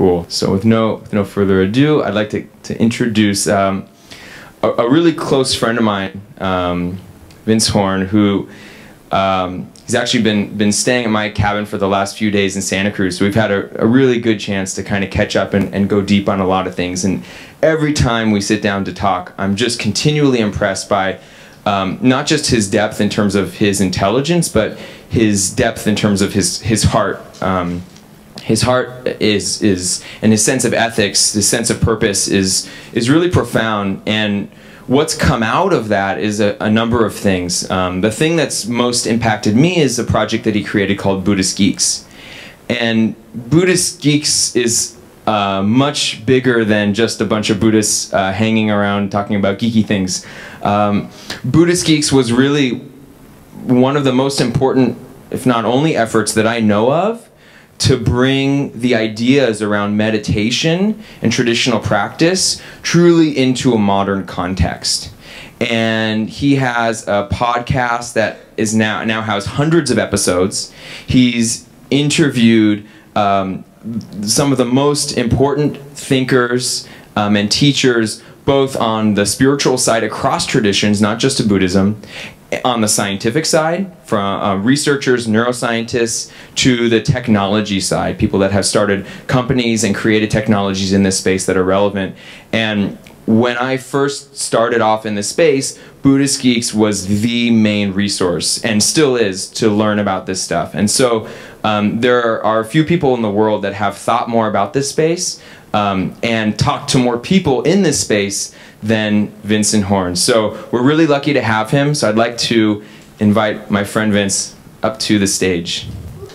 Cool. So with no further ado, I'd like to introduce a really close friend of mine, Vince Horn, who he's actually been staying at my cabin for the last few days in Santa Cruz. So we've had a really good chance to kind of catch up and go deep on a lot of things. And every time we sit down to talk, I'm just continually impressed by not just his depth in terms of his intelligence, but his depth in terms of his heart. His heart is and his sense of ethics, his sense of purpose is really profound. And what's come out of that is a number of things. The thing that's most impacted me is a project that he created called Buddhist Geeks. And Buddhist Geeks is much bigger than just a bunch of Buddhists hanging around talking about geeky things. Buddhist Geeks was really one of the most important, if not only, efforts that I know of to bring the ideas around meditation and traditional practice truly into a modern context. And he has a podcast that is now has hundreds of episodes. He's interviewed some of the most important thinkers and teachers, both on the spiritual side across traditions, not just to Buddhism, on the scientific side, from researchers, neuroscientists, to the technology side, people that have started companies and created technologies in this space that are relevant. And when I first started off in this space, Buddhist Geeks was the main resource, and still is, to learn about this stuff. And so there are a few people in the world that have thought more about this space and talked to more people in this space than Vincent Horn. So we're really lucky to have him. So I'd like to invite my friend Vince up to the stage.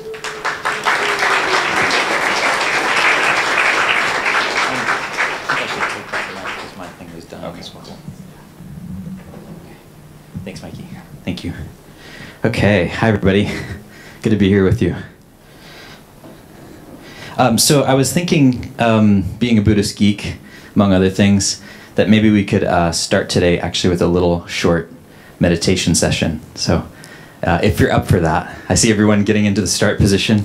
Thanks, Mikey. Thank you. Okay, hi everybody. Good to be here with you. So I was thinking, being a Buddhist geek, among other things, that maybe we could start today actually with a little short meditation session. So if you're up for that, I see everyone getting into the start position.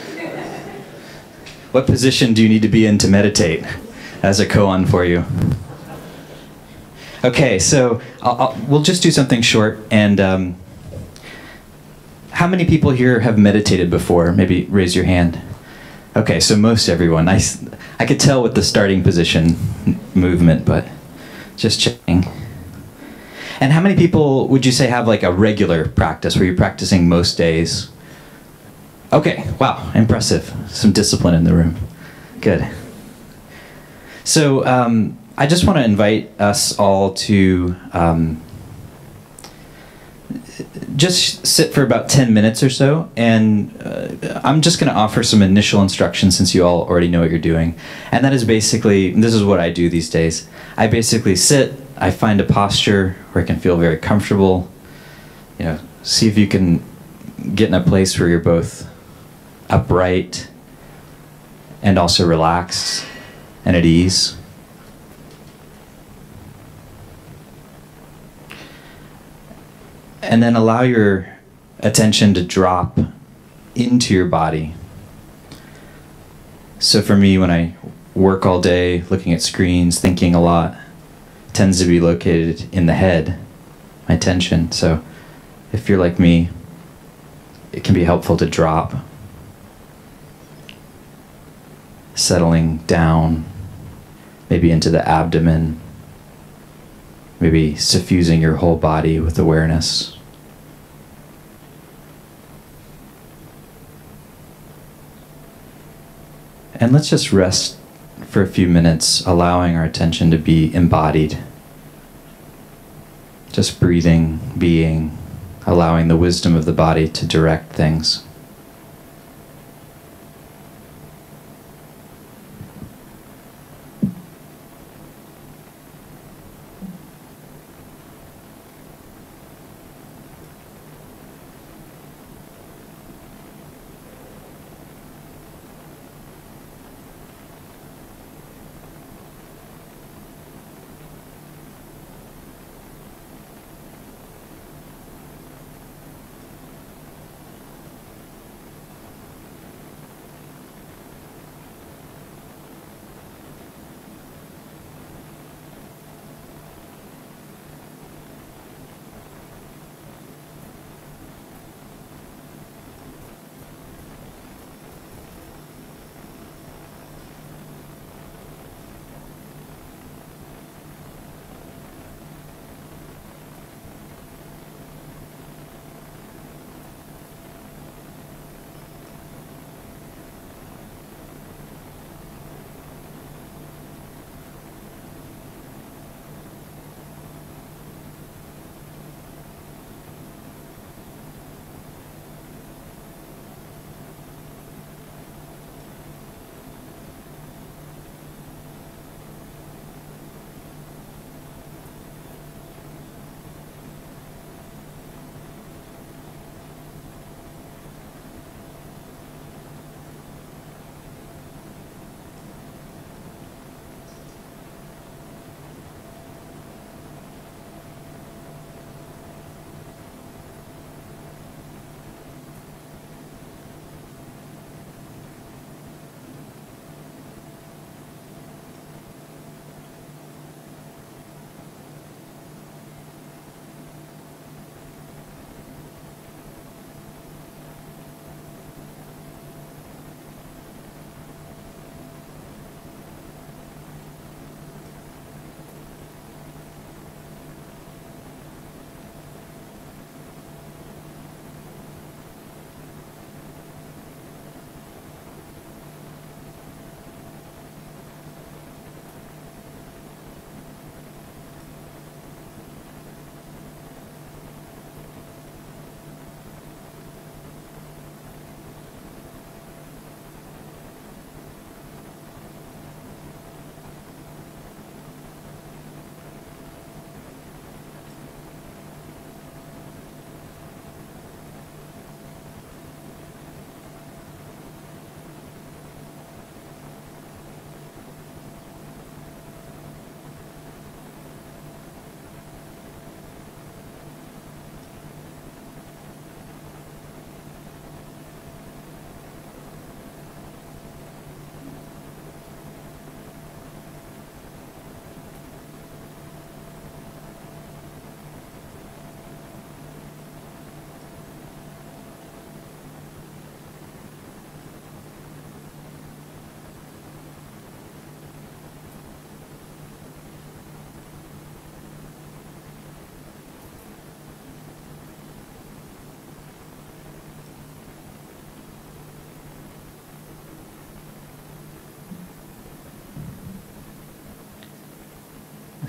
What position do you need to be in to meditate as a koan for you? Okay, so we'll just do something short. And how many people here have meditated before? Maybe raise your hand. Okay, so most everyone. I could tell with the starting position movement, but just checking. And how many people would you say have like a regular practice where you're practicing most days? Okay, wow, impressive. Some discipline in the room. Good. So I just want to invite us all to just sit for about 10 minutes or so, and I'm just going to offer some initial instructions since you all already know what you're doing. And that is basically, this is what I do these days. I basically sit, I find a posture where I can feel very comfortable. You know, see if you can get in a place where you're both upright and also relaxed and at ease. And then allow your attention to drop into your body. So for me, when I work all day, looking at screens, thinking a lot, it tends to be located in the head, my attention. So if you're like me, it can be helpful to drop, settling down, maybe into the abdomen, maybe suffusing your whole body with awareness. And let's just rest for a few minutes, allowing our attention to be embodied. Just breathing, being, allowing the wisdom of the body to direct things.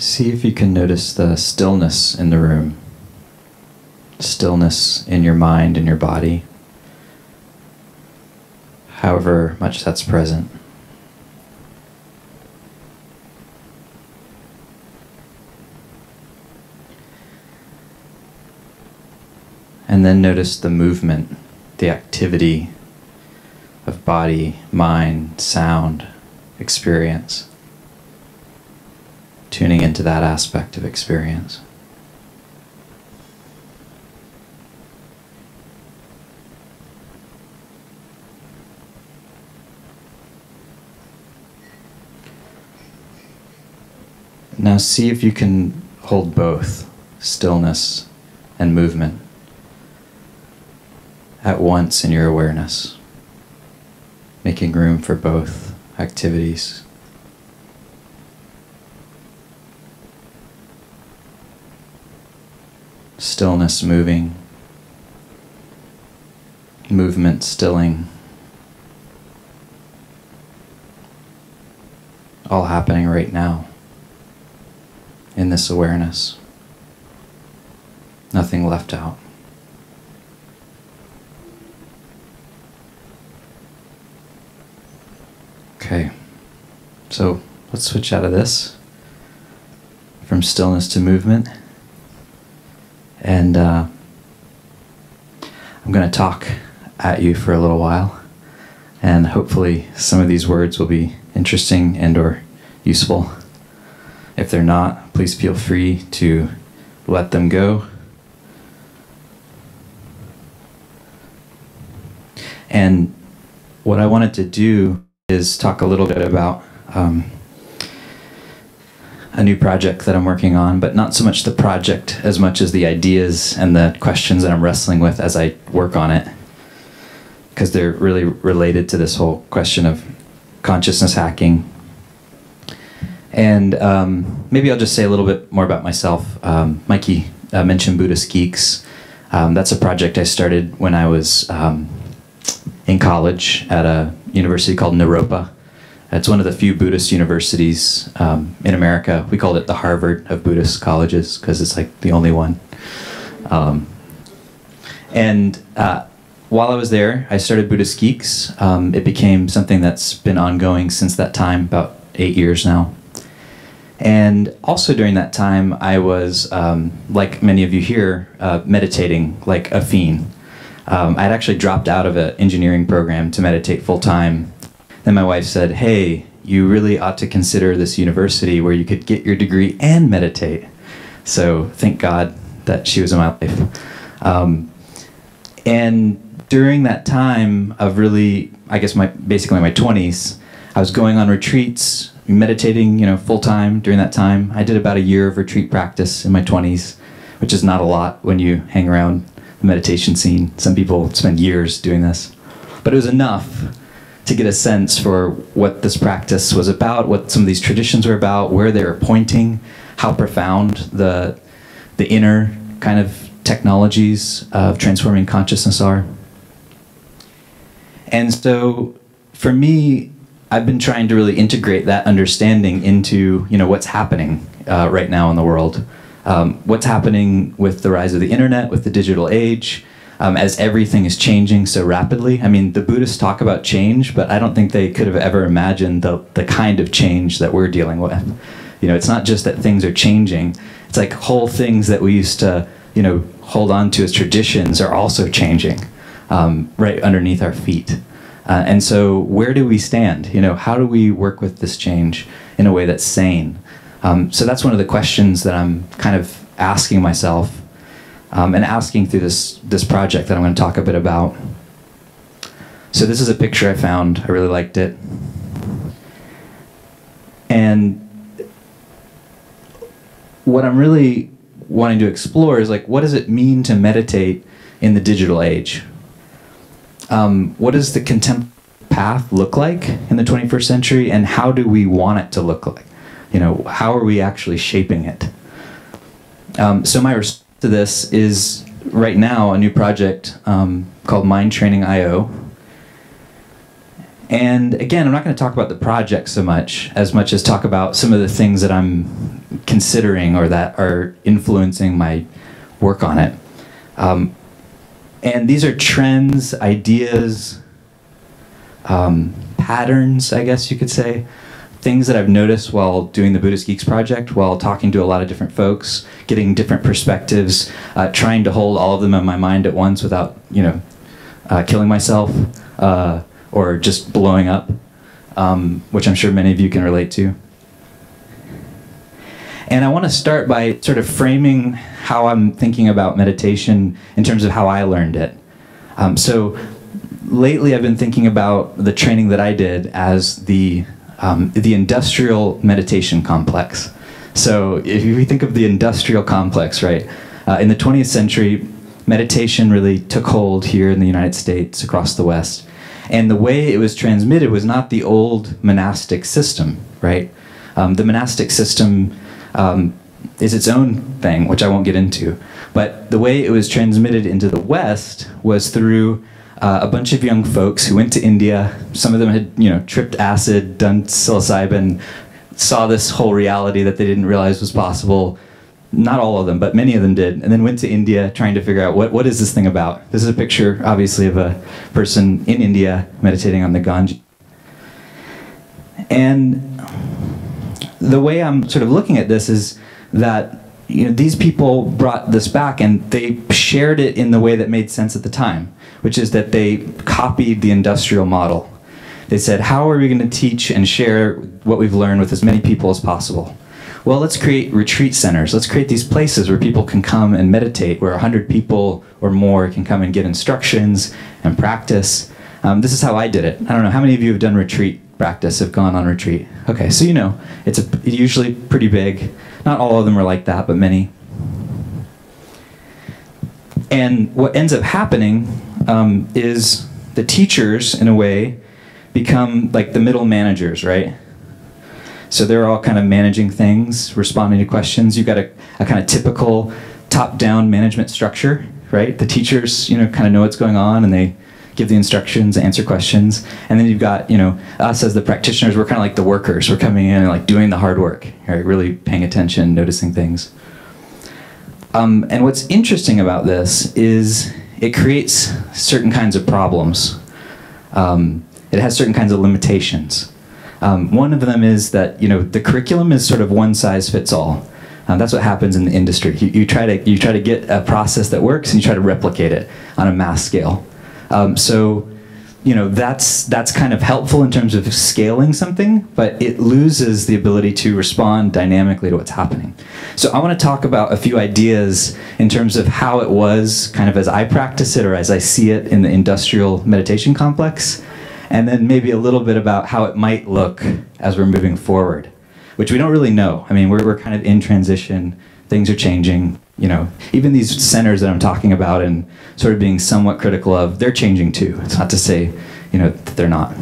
See if you can notice the stillness in the room, stillness in your mind and your body, however much that's present. And then notice the movement, the activity of body, mind, sound, experience. Tuning into that aspect of experience. Now see if you can hold both stillness and movement at once in your awareness, making room for both activities. Stillness moving, movement stilling, all happening right now in this awareness. Nothing left out. Okay, so let's switch out of this from stillness to movement. And I'm going to talk at you for a little while, and hopefully some of these words will be interesting and or useful. If they're not, please feel free to let them go. And what I wanted to do is talk a little bit about a new project that I'm working on, but not so much the project as much as the ideas and the questions that I'm wrestling with as I work on it, because they're really related to this whole question of consciousness hacking. And maybe I'll just say a little bit more about myself. Mikey mentioned Buddhist Geeks. That's a project I started when I was in college at a university called Naropa. It's one of the few Buddhist universities in America. We called it the Harvard of Buddhist colleges because it's like the only one. While I was there, I started Buddhist Geeks. It became something that's been ongoing since that time, about 8 years now. And also during that time, I was, like many of you here, meditating like a fiend. I'd actually dropped out of an engineering program to meditate full-time. Then my wife said, hey, you really ought to consider this university where you could get your degree and meditate. So thank God that she was in my life. And during that time of really, I guess basically my 20s, I was going on retreats, meditating, full-time during that time. I did about a year of retreat practice in my 20s, which is not a lot when you hang around the meditation scene. Some people spend years doing this. But it was enough to get a sense for what this practice was about, what some of these traditions were about, where they were pointing, how profound the inner kind of technologies of transforming consciousness are. And so for me, I've been trying to really integrate that understanding into what's happening right now in the world. What's happening with the rise of the internet, with the digital age, as everything is changing so rapidly. I mean, the Buddhists talk about change, but I don't think they could have ever imagined the kind of change that we're dealing with. It's not just that things are changing. It's like whole things that we used to, hold on to as traditions are also changing right underneath our feet. And so where do we stand? How do we work with this change in a way that's sane? So that's one of the questions that I'm kind of asking myself and asking through this project that I'm going to talk a bit about. So this is a picture I found. I really liked it. And what I'm really wanting to explore is what does it mean to meditate in the digital age? What does the contemplative path look like in the 21st century, and how do we want it to look like? How are we actually shaping it? So my response to this is right now a new project called Mind Training IO. And again, I'm not going to talk about the project so much as talk about some of the things that I'm considering or that are influencing my work on it. And these are trends, ideas, patterns, I guess you could say, things that I've noticed while doing the Buddhist Geeks project, while talking to a lot of different folks, getting different perspectives, trying to hold all of them in my mind at once without, killing myself or just blowing up, which I'm sure many of you can relate to. And I want to start by sort of framing how I'm thinking about meditation in terms of how I learned it. So lately I've been thinking about the training that I did as the industrial meditation complex. So if you think of the industrial complex, right, in the 20th century, meditation really took hold here in the United States, across the West. And the way it was transmitted was not the old monastic system, right? The monastic system is its own thing, which I won't get into. But the way it was transmitted into the West was through a bunch of young folks who went to India. Some of them had, tripped acid, done psilocybin, saw this whole reality that they didn't realize was possible. Not all of them, but many of them did. And then went to India trying to figure out what is this thing about. This is a picture, obviously, of a person in India meditating on the Ganges. And the way I'm sort of looking at this is that these people brought this back and they shared it in the way that made sense at the time, which is that they copied the industrial model. They said, how are we going to teach and share what we've learned with as many people as possible? Well, let's create retreat centers. Let's create these places where people can come and meditate, where 100 people or more can come and get instructions and practice. This is how I did it. I don't know, how many of you have done retreat practice, have gone on retreat? Okay, so it's usually pretty big. Not all of them are like that, but many. And what ends up happening is the teachers, in a way, become like the middle managers, right? So they're all kind of managing things, responding to questions. You've got a kind of typical top-down management structure, right? The teachers, kind of know what's going on, and they give the instructions, answer questions. And then you've got, us as the practitioners, we're kind of like the workers. We're coming in and like doing the hard work, right? Really paying attention, noticing things. And what's interesting about this is it creates certain kinds of problems. It has certain kinds of limitations. One of them is that the curriculum is sort of one size fits all. That's what happens in the industry. You try to get a process that works and you try to replicate it on a mass scale. So that's kind of helpful in terms of scaling something, but it loses the ability to respond dynamically to what's happening. So I want to talk about a few ideas in terms of how it was kind of as I practice it or as I see it in the industrial meditation complex, and then maybe a little bit about how it might look as we're moving forward, which we don't really know. I mean, we're kind of in transition. Things are changing. Even these centers that I'm talking about and sort of being somewhat critical of, they're changing too. It's not to say, that they're not.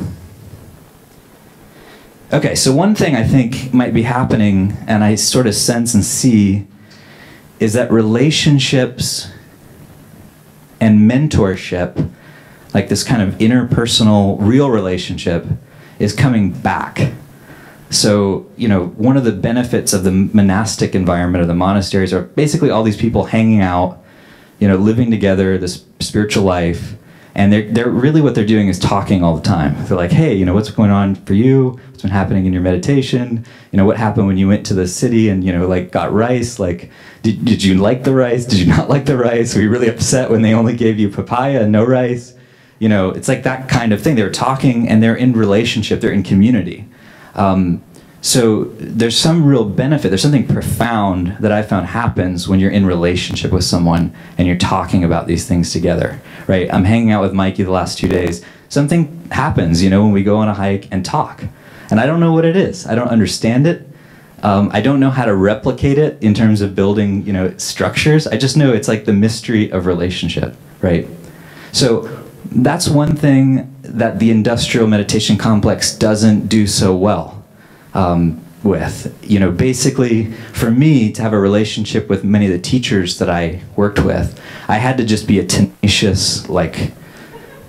Okay, so one thing I think might be happening, and I sort of sense and see, is that relationships and mentorship, like this kind of interpersonal, real relationship, is coming back. So, one of the benefits of the monastic environment of the monasteries are basically all these people hanging out, living together, this spiritual life, and they're really what they're doing is talking all the time. They're like, hey, what's going on for you? What's been happening in your meditation? What happened when you went to the city and, got rice? Like, did you like the rice? Did you not like the rice? Were you really upset when they only gave you papaya and no rice? It's like that kind of thing. They're talking and they're in relationship, they're in community. So there's some real benefit, there's something profound that I found happens when you're in relationship with someone and you're talking about these things together, right? I'm hanging out with Mikey the last 2 days. Something happens, when we go on a hike and talk. And I don't know what it is. I don't understand it. I don't know how to replicate it in terms of building, structures. I just know it's like the mystery of relationship, right? So that's one thing that the industrial meditation complex doesn't do so well with. Basically, for me to have a relationship with many of the teachers that I worked with, I had to just be a tenacious,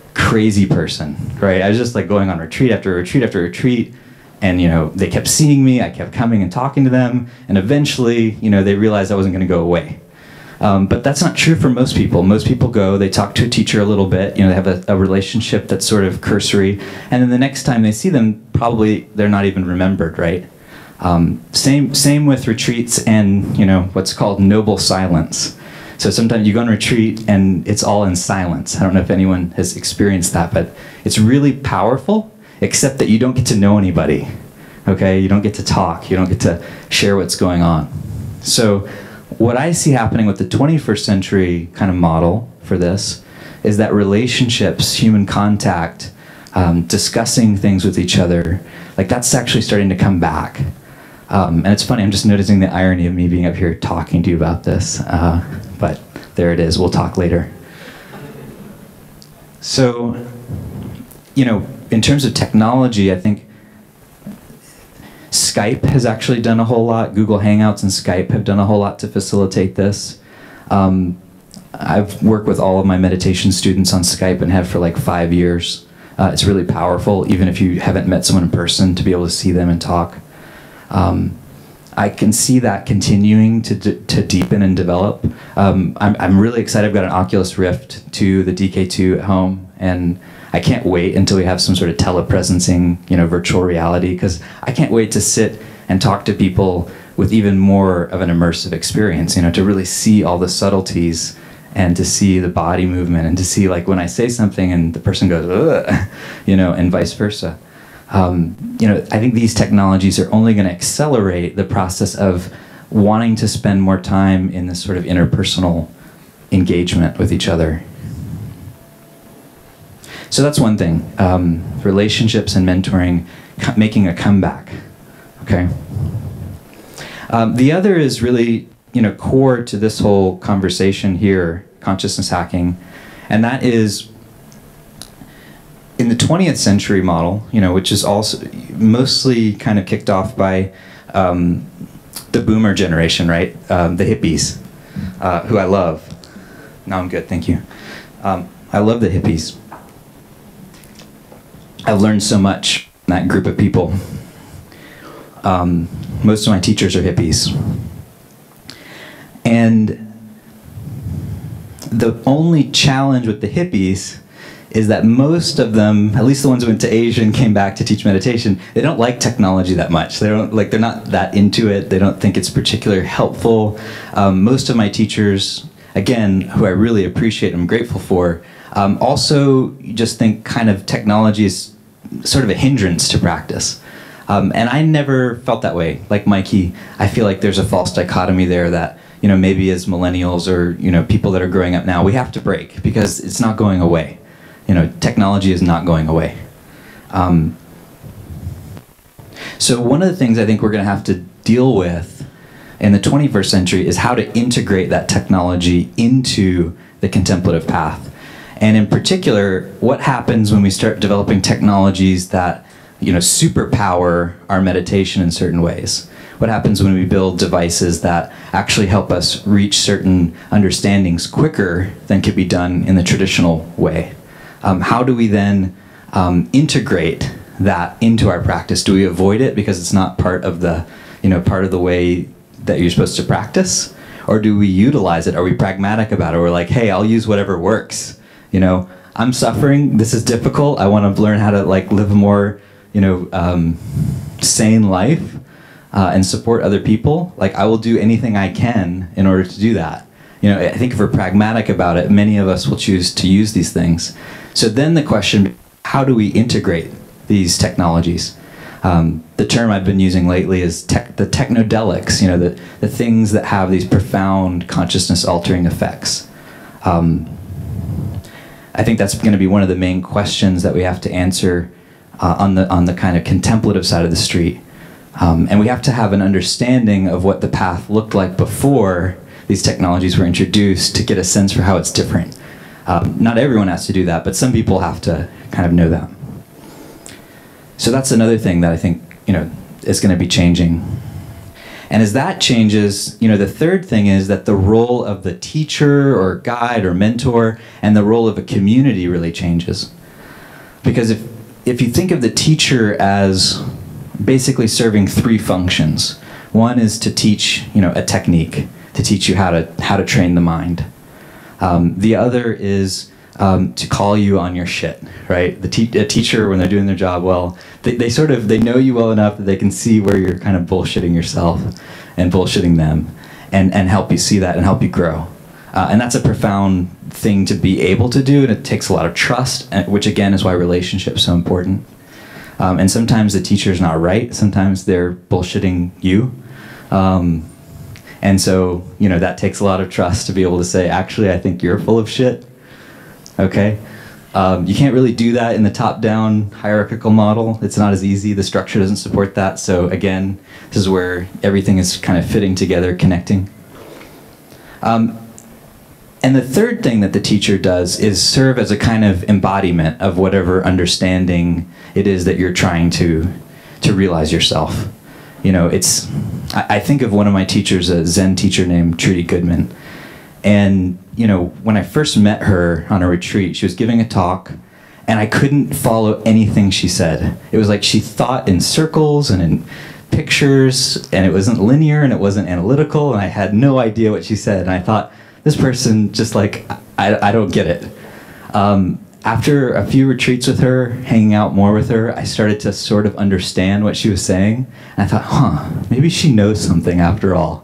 crazy person, right? I was just like going on retreat after retreat after retreat, and they kept seeing me. I kept coming and talking to them, and eventually, they realized I wasn't going to go away. But that's not true for most people. Most people go, they talk to a teacher a little bit, they have a relationship that's sort of cursory, and then the next time they see them, probably they're not even remembered, right? Same with retreats and what's called noble silence. So sometimes you go on retreat and it's all in silence. I don't know if anyone has experienced that, but it's really powerful, except that you don't get to know anybody, okay? You don't get to talk, you don't get to share what's going on. So what I see happening with the 21st century kind of model for this is that relationships, human contact, discussing things with each other, like that's actually starting to come back. And it's funny, I'm just noticing the irony of me being up here talking to you about this, but there it is, we'll talk later. So, in terms of technology, I think Skype has actually done a whole lot. Google Hangouts and Skype have done a whole lot to facilitate this. I've worked with all of my meditation students on Skype and have for like 5 years. It's really powerful, even if you haven't met someone in person, to be able to see them and talk. I can see that continuing to deepen and develop. I'm really excited. I've got an Oculus Rift 2, the DK2 at home, and I can't wait until we have some sort of telepresencing, virtual reality, because I can't wait to sit and talk to people with even more of an immersive experience, to really see all the subtleties and to see the body movement and to see like when I say something and the person goes, ugh, and vice versa. I think these technologies are only going to accelerate the process of wanting to spend more time in this sort of interpersonal engagement with each other. So that's one thing, relationships and mentoring making a comeback, okay? The other is really, core to this whole conversation here, consciousness hacking, and that is in the 20th century model, which is also mostly kind of kicked off by the boomer generation, right? The hippies, who I love. No, I'm good, thank you. I love the hippies. I've learned so much from that group of people. Most of my teachers are hippies. And the only challenge with the hippies is that most of them, at least the ones who went to Asia and came back to teach meditation, they don't like technology that much. They're not that into it. They don't think it's particularly helpful. Most of my teachers, again, who I really appreciate and I'm grateful for, also just think kind of technology is sort of a hindrance to practice. And I never felt that way. Like Mikey, I feel like there's a false dichotomy there that, maybe as millennials or, people that are growing up now, we have to break because it's not going away. Technology is not going away. So one of the things I think we're going to have to deal with in the 21st century is how to integrate that technology into the contemplative path. And in particular, what happens when we start developing technologies that, superpower our meditation in certain ways? What happens when we build devices that actually help us reach certain understandings quicker than could be done in the traditional way? How do we then integrate that into our practice? Do we avoid it because it's not part of the, part of the way that you're supposed to practice? Or do we utilize it? Are we pragmatic about it? We're like, hey, I'll use whatever works. I'm suffering. This is difficult. I want to learn how to live a more, sane life and support other people. I will do anything I can in order to do that. I think if we're pragmatic about it, many of us will choose to use these things. So then the question, how do we integrate these technologies? The term I've been using lately is the technodelics, the things that have these profound consciousness-altering effects. I think that's going to be one of the main questions that we have to answer on the kind of contemplative side of the street. And we have to have an understanding of what the path looked like before these technologies were introduced to get a sense for how it's different. Not everyone has to do that, but some people have to kind of know that. So that's another thing that I think, is going to be changing. And as that changes, the third thing is that the role of the teacher or guide or mentor and the role of a community really changes. Because if you think of the teacher as basically serving three functions, one is to teach, a technique, to teach you how to train the mind. The other is to call you on your shit, right? A teacher, when they're doing their job well, they know you well enough that they can see where you're kind of bullshitting yourself and bullshitting them, and help you see that and help you grow. And that's a profound thing to be able to do, and it takes a lot of trust, which again is why relationships are so important. And sometimes the teacher's not right. Sometimes they're bullshitting you. And so, that takes a lot of trust to be able to say, actually, I think you're full of shit. Okay? You can't really do that in the top-down hierarchical model. It's not as easy. The structure doesn't support that. So again, this is where everything is kind of fitting together, connecting. And the third thing that the teacher does is serve as a kind of embodiment of whatever understanding it is that you're trying to realize yourself. I think of one of my teachers, a Zen teacher named Trudy Goodman. And, when I first met her on a retreat, she was giving a talk, and I couldn't follow anything she said. It was like she thought in circles and in pictures, and it wasn't linear and it wasn't analytical, and I had no idea what she said. And I thought, this person just I don't get it. After a few retreats with her, hanging out more with her, I started to sort of understand what she was saying. And I thought, maybe she knows something after all.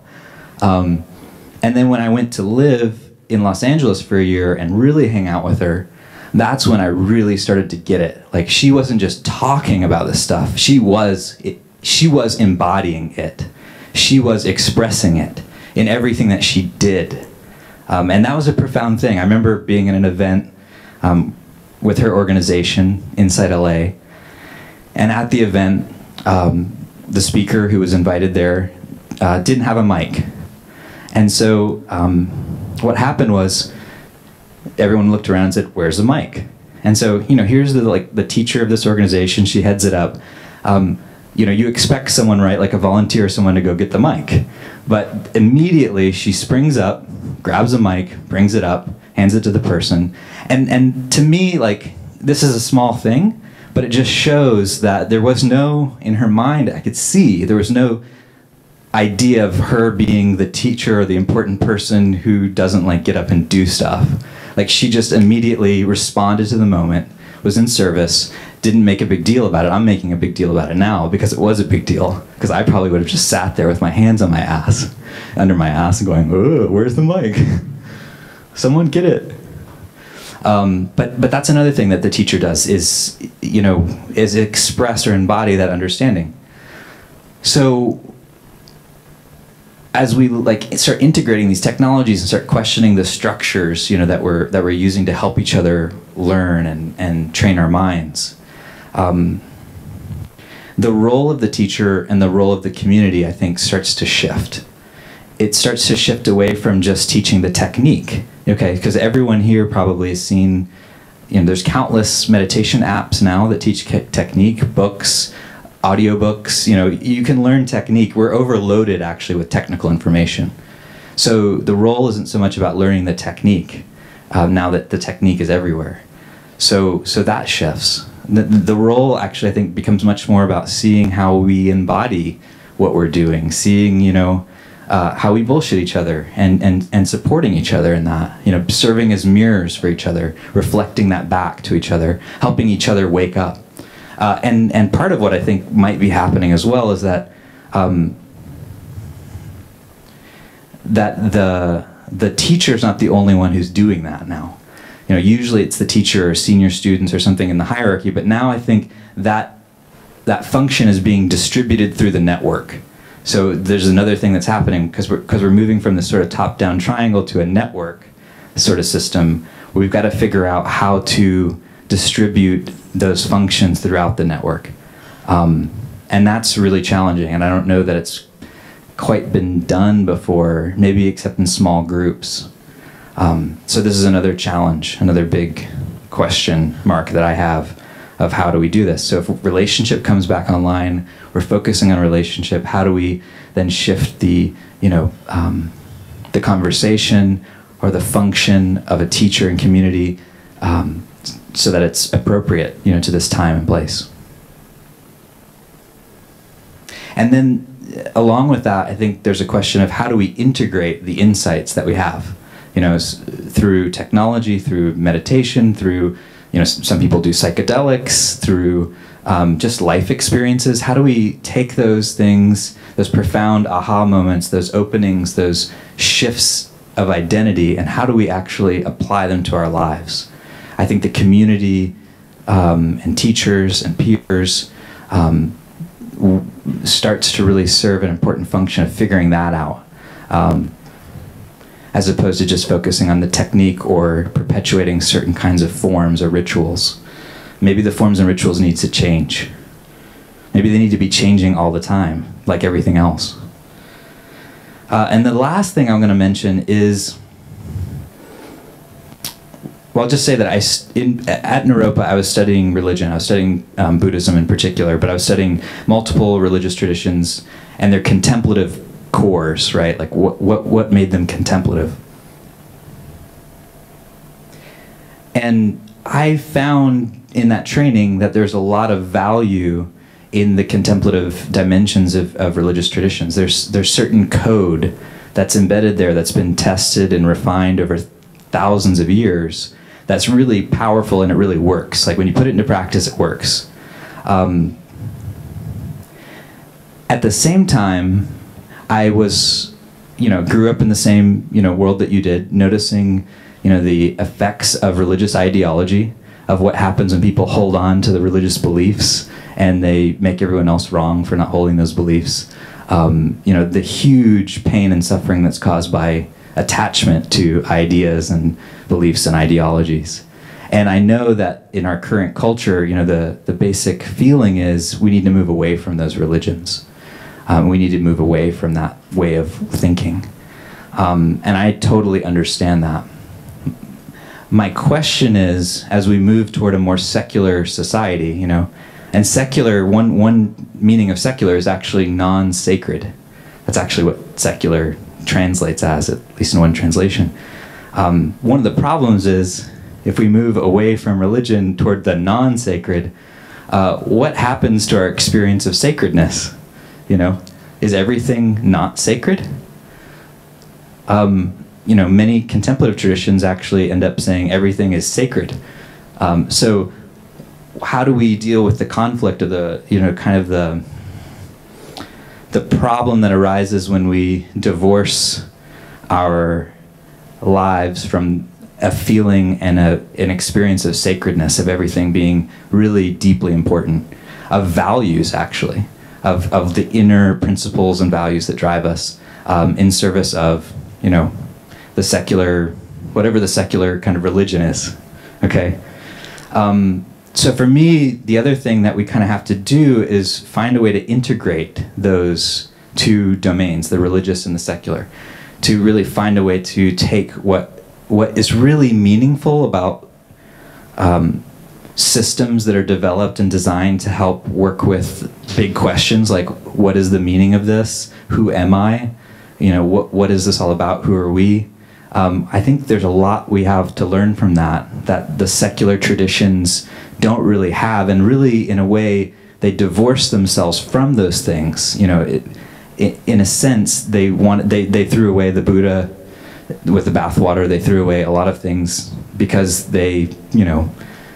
And then when I went to live in Los Angeles for a year and really hang out with her, that's when I really started to get it. Like, she wasn't just talking about this stuff. She was embodying it. She was expressing it in everything that she did. And that was a profound thing. I remember being in an event with her organization inside LA. And at the event, the speaker who was invited there didn't have a mic. And so what happened was everyone looked around and said, where's the mic? And so, here's the teacher of this organization. She heads it up. You expect someone, right, like a volunteer, someone to go get the mic. But immediately she springs up, grabs a mic, brings it up, hands it to the person. And to me, this is a small thing, but it just shows that there was no, in her mind, I could see, there was no idea of her being the teacher or the important person who doesn't get up and do stuff. She just immediately responded to the moment, was in service, didn't make a big deal about it. I'm making a big deal about it now because it was a big deal. Because I probably would have just sat there with my hands on my ass, under my ass, and going, oh, where's the mic? Someone get it. But that's another thing that the teacher does is express or embody that understanding. So as we start integrating these technologies and start questioning the structures that we're using to help each other learn and train our minds, the role of the teacher and the role of the community, I think, starts to shift. It starts to shift away from just teaching the technique, okay? Because everyone here probably has seen, there's countless meditation apps now that teach technique, books, audiobooks. You can learn technique. We're overloaded, actually, with technical information. So the role isn't so much about learning the technique, now that the technique is everywhere. So that shifts. The role, actually, I think, becomes much more about seeing how we embody what we're doing, seeing, how we bullshit each other and supporting each other in that, serving as mirrors for each other, reflecting that back to each other, helping each other wake up. And part of what I think might be happening as well is that the teacher's not the only one who's doing that now. Usually it's the teacher or senior students or something in the hierarchy, but now I think that function is being distributed through the network. So there's another thing that's happening because we're moving from this sort of top-down triangle to a network sort of system. We've got to figure out how to distribute those functions throughout the network. And that's really challenging, and I don't know that it's quite been done before, maybe except in small groups. So this is another challenge, another big question mark that I have of how do we do this. So if relationship comes back online, we're focusing on relationship, how do we then shift the conversation or the function of a teacher and community so that it's appropriate, you know, to this time and place. And then along with that, I think there's a question of how do we integrate the insights that we have, you know, through technology, through meditation, through, you know, some people do psychedelics, through just life experiences. How do we take those things, those profound aha moments, those openings, those shifts of identity, and how do we actually apply them to our lives? I think the community and teachers and peers starts to really serve an important function of figuring that out, as opposed to just focusing on the technique or perpetuating certain kinds of forms or rituals. Maybe the forms and rituals need to change. Maybe they need to be changing all the time, like everything else. And the last thing I'm going to mention is, well, I'll just say that at Naropa, I was studying religion. I was studying Buddhism in particular, but I was studying multiple religious traditions and their contemplative cores, right? Like what made them contemplative? And I found in that training that there's a lot of value in the contemplative dimensions of religious traditions. There's certain code that's embedded there that's been tested and refined over thousands of years that's really powerful, and it really works. Like when you put it into practice, it works. At the same time, I was, you know, grew up in the same, you know, world that you did, noticing, you know, the effects of religious ideology, of what happens when people hold on to the religious beliefs and they make everyone else wrong for not holding those beliefs. You know, the huge pain and suffering that's caused by attachment to ideas and beliefs and ideologies. And I know that in our current culture, you know, the basic feeling is we need to move away from those religions. We need to move away from that way of thinking. And I totally understand that. My question is, as we move toward a more secular society, you know, and secular, one meaning of secular is actually non-sacred. That's actually what secular translates as, at least in one translation. One of the problems is, if we move away from religion toward the non-sacred, what happens to our experience of sacredness? You know, is everything not sacred? You know, many contemplative traditions actually end up saying everything is sacred. So how do we deal with the conflict of the, you know, kind of the problem that arises when we divorce our lives from a feeling and an experience of sacredness, of everything being really deeply important, of values actually, of the inner principles and values that drive us in service of, you know, the secular, whatever the secular kind of religion is, okay? So for me, the other thing that we kind of have to do is find a way to integrate those two domains, the religious and the secular, to really find a way to take what is really meaningful about systems that are developed and designed to help work with big questions like, what is the meaning of this? Who am I? You know, what is this all about? Who are we? I think there's a lot we have to learn from that the secular traditions don't really have, and really, in a way, they divorce themselves from those things. You know, in a sense, they threw away the Buddha with the bathwater. They threw away a lot of things because they, you know,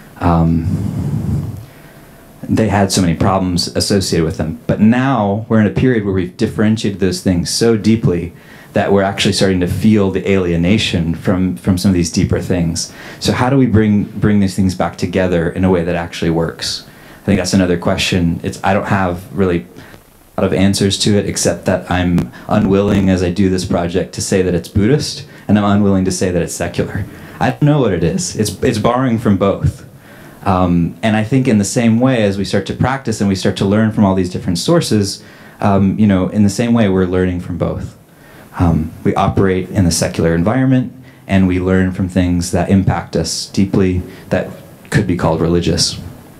they had so many problems associated with them. But now we're in a period where we've differentiated those things so deeply that we're actually starting to feel the alienation from some of these deeper things. So how do we bring these things back together in a way that actually works? I think that's another question. I don't have really a lot of answers to it, except that I'm unwilling, as I do this project, to say that it's Buddhist, and I'm unwilling to say that it's secular. I don't know what it is. It's borrowing from both. And I think in the same way, as we start to practice and we start to learn from all these different sources, you know, in the same way we're learning from both. We operate in the secular environment, and we learn from things that impact us deeply that could be called religious.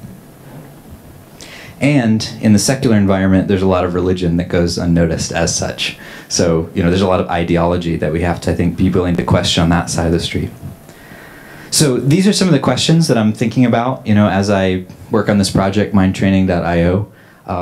And in the secular environment, there's a lot of religion that goes unnoticed as such. So, you know, there's a lot of ideology that we have to, I think, be willing to question on that side of the street. So these are some of the questions that I'm thinking about, you know, as I work on this project, mindtraining.io.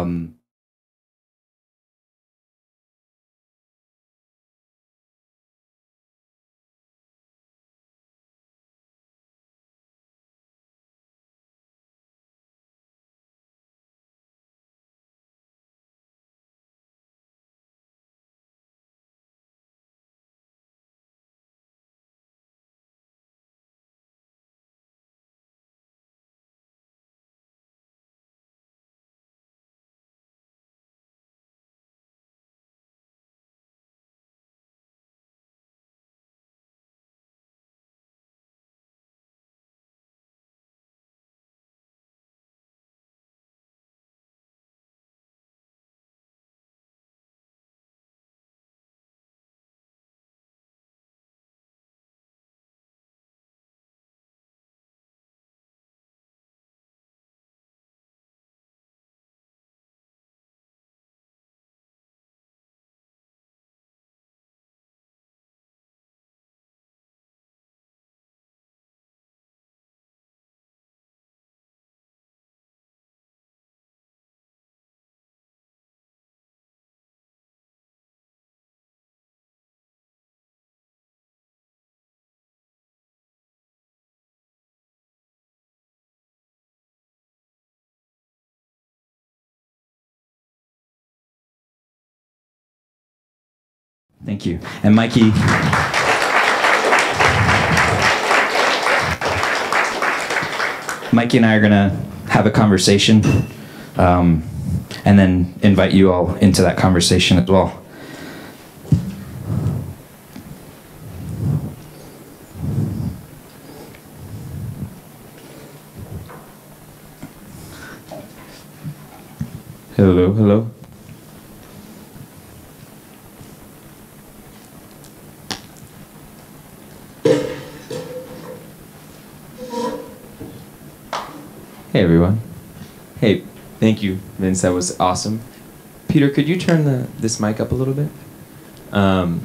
Thank you. And Mikey, Mikey and I are going to have a conversation and then invite you all into that conversation as well. Hello, hello. Hey everyone. Hey, thank you, Vince. That was awesome. Peter, could you turn this mic up a little bit? It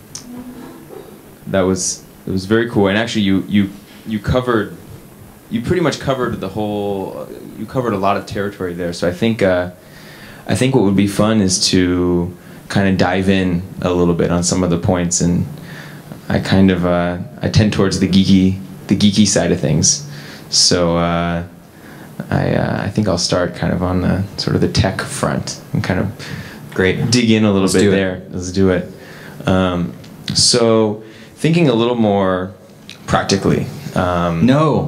was very cool, and actually you pretty much covered the whole. You covered a lot of territory there. So I think what would be fun is to kind of dive in a little bit on some of the points, and I kind of I tend towards the geeky side of things. So I think I'll start kind of on the sort of the tech front and kind of dig in a little bit there. Let's do it. So thinking a little more practically. No.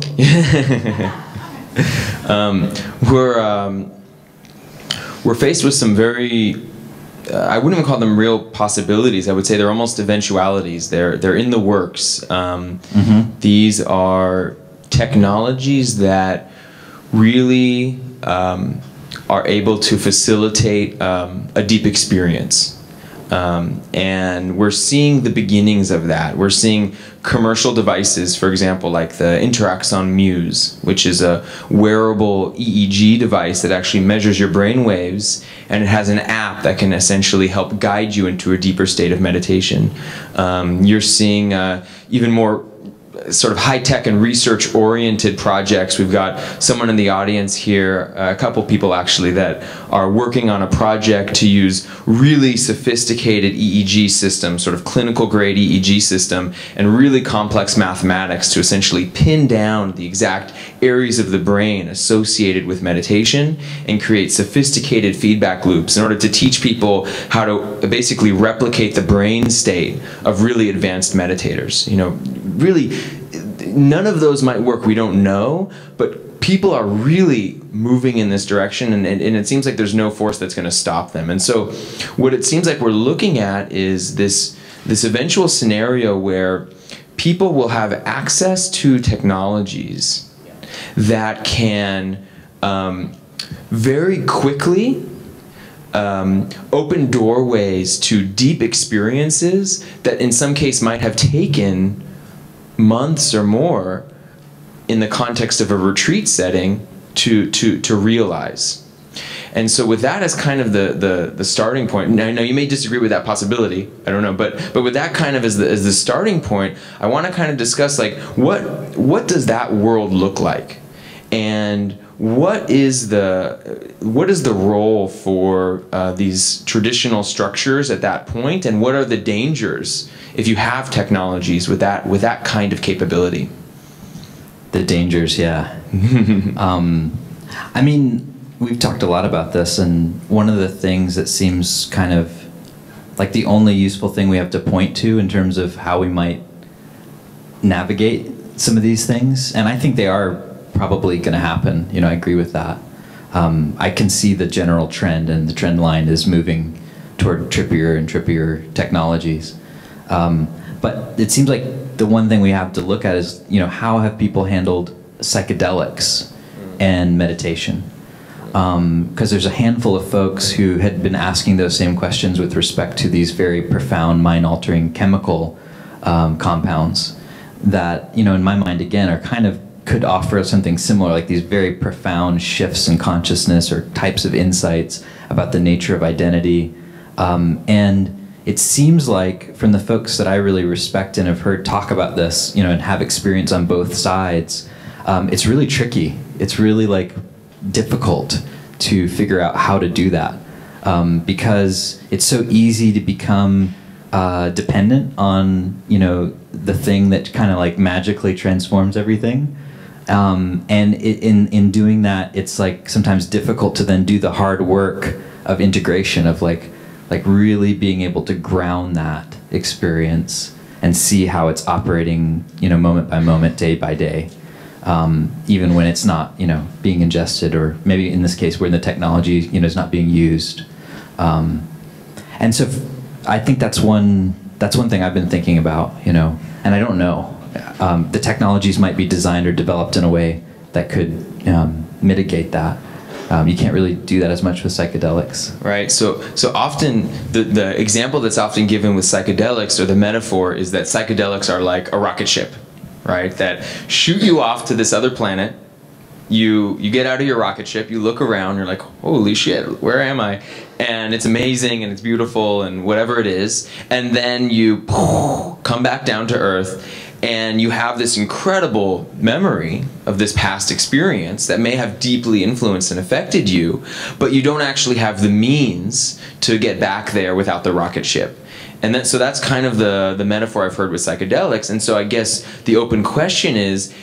We're faced with some very, I wouldn't even call them real possibilities. I would say they're almost eventualities. They're in the works. These are technologies that really are able to facilitate a deep experience. And we're seeing the beginnings of that. We're seeing commercial devices, for example, like the Interaxon Muse, which is a wearable EEG device that actually measures your brain waves, and it has an app that can essentially help guide you into a deeper state of meditation. You're seeing even more sort of high-tech and research-oriented projects. We've got someone in the audience here, a couple people actually, that are working on a project to use really sophisticated EEG systems, sort of clinical-grade EEG system, and really complex mathematics to essentially pin down the exact areas of the brain associated with meditation and create sophisticated feedback loops in order to teach people how to basically replicate the brain state of really advanced meditators. You know, really, none of those might work, we don't know, but people are really moving in this direction, and it seems like there's no force that's going to stop them. And so what it seems like we're looking at is this eventual scenario where people will have access to technologies that can very quickly open doorways to deep experiences that in some case might have taken months or more in the context of a retreat setting to realize. And so with that as kind of the starting point, and I know you may disagree with that possibility, I don't know, but with that kind of as the starting point, I want to kind of discuss like what does that world look like, and what is the role for these traditional structures at that point, and what are the dangers if you have technologies with that kind of capability? The dangers, yeah. I mean, we've talked a lot about this, and one of the things that seems kind of like the only useful thing we have to point to in terms of how we might navigate some of these things, and I think they are probably going to happen. You know, I agree with that. I can see the general trend, and the trend line is moving toward trippier and trippier technologies. But it seems like the one thing we have to look at is, you know, how have people handled psychedelics and meditation? Because there's a handful of folks who had been asking those same questions with respect to these very profound mind-altering chemical compounds that, you know, in my mind, again, are kind of could offer something similar, like these very profound shifts in consciousness or types of insights about the nature of identity. And it seems like from the folks that I really respect and have heard talk about this, you know, and have experience on both sides, it's really tricky. It's really like difficult to figure out how to do that, because it's so easy to become dependent on, you know, the thing that kind of like magically transforms everything. And in doing that, it's like sometimes difficult to then do the hard work of integration, of like really being able to ground that experience and see how it's operating, you know, moment by moment, day by day, even when it's not, you know, being ingested, or maybe in this case where the technology, you know, is not being used. And so I think that's one thing I've been thinking about, you know, and I don't know. The technologies might be designed or developed in a way that could mitigate that. You can't really do that as much with psychedelics. Right. So often the example that's often given with psychedelics, or the metaphor, is that psychedelics are like a rocket ship, right? That shoot you off to this other planet. You get out of your rocket ship, you look around, you're like, holy shit, where am I? And it's amazing and it's beautiful and whatever it is. And then you come back down to Earth, and you have this incredible memory of this past experience that may have deeply influenced and affected you, but you don't actually have the means to get back there without the rocket ship. And so that's kind of the metaphor I've heard with psychedelics. And so I guess the open question is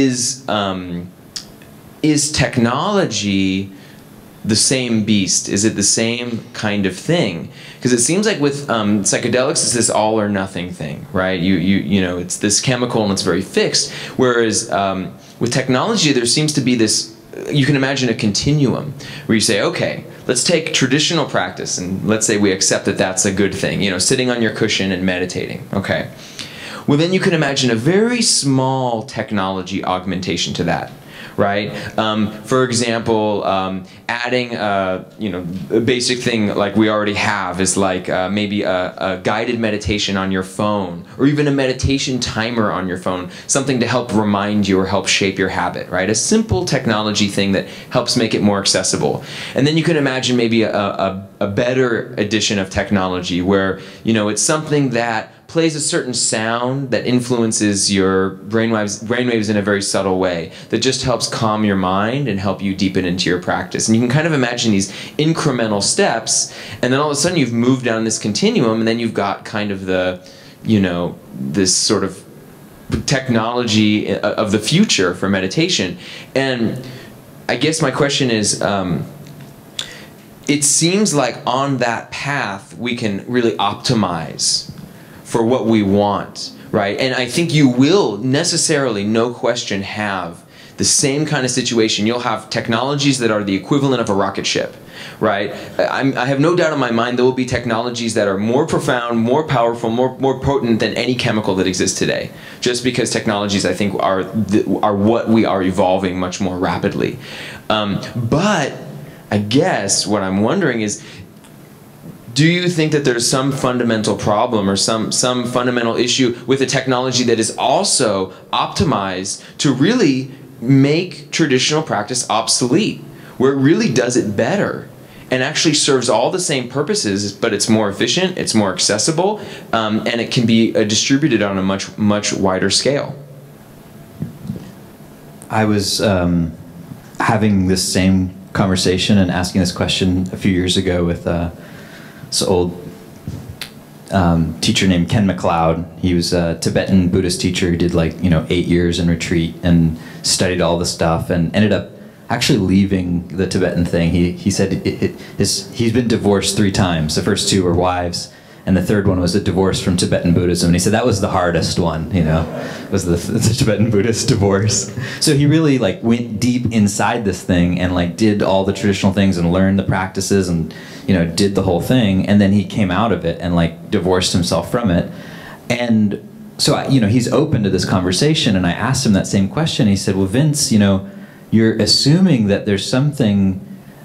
technology the same beast? Is it the same kind of thing? Because it seems like with psychedelics, it's this all or nothing thing, right? You know, it's this chemical and it's very fixed. Whereas with technology, there seems to be this, you can imagine a continuum where you say, okay, let's take traditional practice and let's say we accept that that's a good thing, you know, sitting on your cushion and meditating, okay. Well, then you can imagine a very small technology augmentation to that. Right? For example, adding you know, a basic thing like we already have is like maybe a guided meditation on your phone, or even a meditation timer on your phone, something to help remind you or help shape your habit, right? A simple technology thing that helps make it more accessible. And then you can imagine maybe a better edition of technology where, you know, it's something that plays a certain sound that influences your brainwaves in a very subtle way, that just helps calm your mind and help you deepen into your practice. And you can kind of imagine these incremental steps, and then all of a sudden you've moved down this continuum, and then you've got kind of the, you know, this sort of technology of the future for meditation. And I guess my question is, it seems like on that path we can really optimize for what we want, right? And I think you will necessarily, no question, have the same kind of situation. You'll have technologies that are the equivalent of a rocket ship, right? I have no doubt in my mind there will be technologies that are more profound, more powerful, more potent than any chemical that exists today. Just because technologies, I think, are what we are evolving much more rapidly. But I guess what I'm wondering is, do you think that there's some fundamental problem or some fundamental issue with a technology that is also optimized to really make traditional practice obsolete? where it really does it better and actually serves all the same purposes, but it's more efficient, it's more accessible, and it can be distributed on a much wider scale. I was having this same conversation and asking this question a few years ago with this old teacher named Ken MacLeod. He was a Tibetan Buddhist teacher who did 8 years in retreat and studied all the stuff and ended up actually leaving the Tibetan thing. He said he's been divorced 3 times. The first 2 were wives, and the third one was a divorce from Tibetan Buddhism. And he said that was the hardest one, was the Tibetan Buddhist divorce. So he really went deep inside this thing and did all the traditional things and learned the practices and did the whole thing. And then he came out of it and divorced himself from it. And so he's open to this conversation. And I asked him that same question. He said, well, Vince, you're assuming that there's something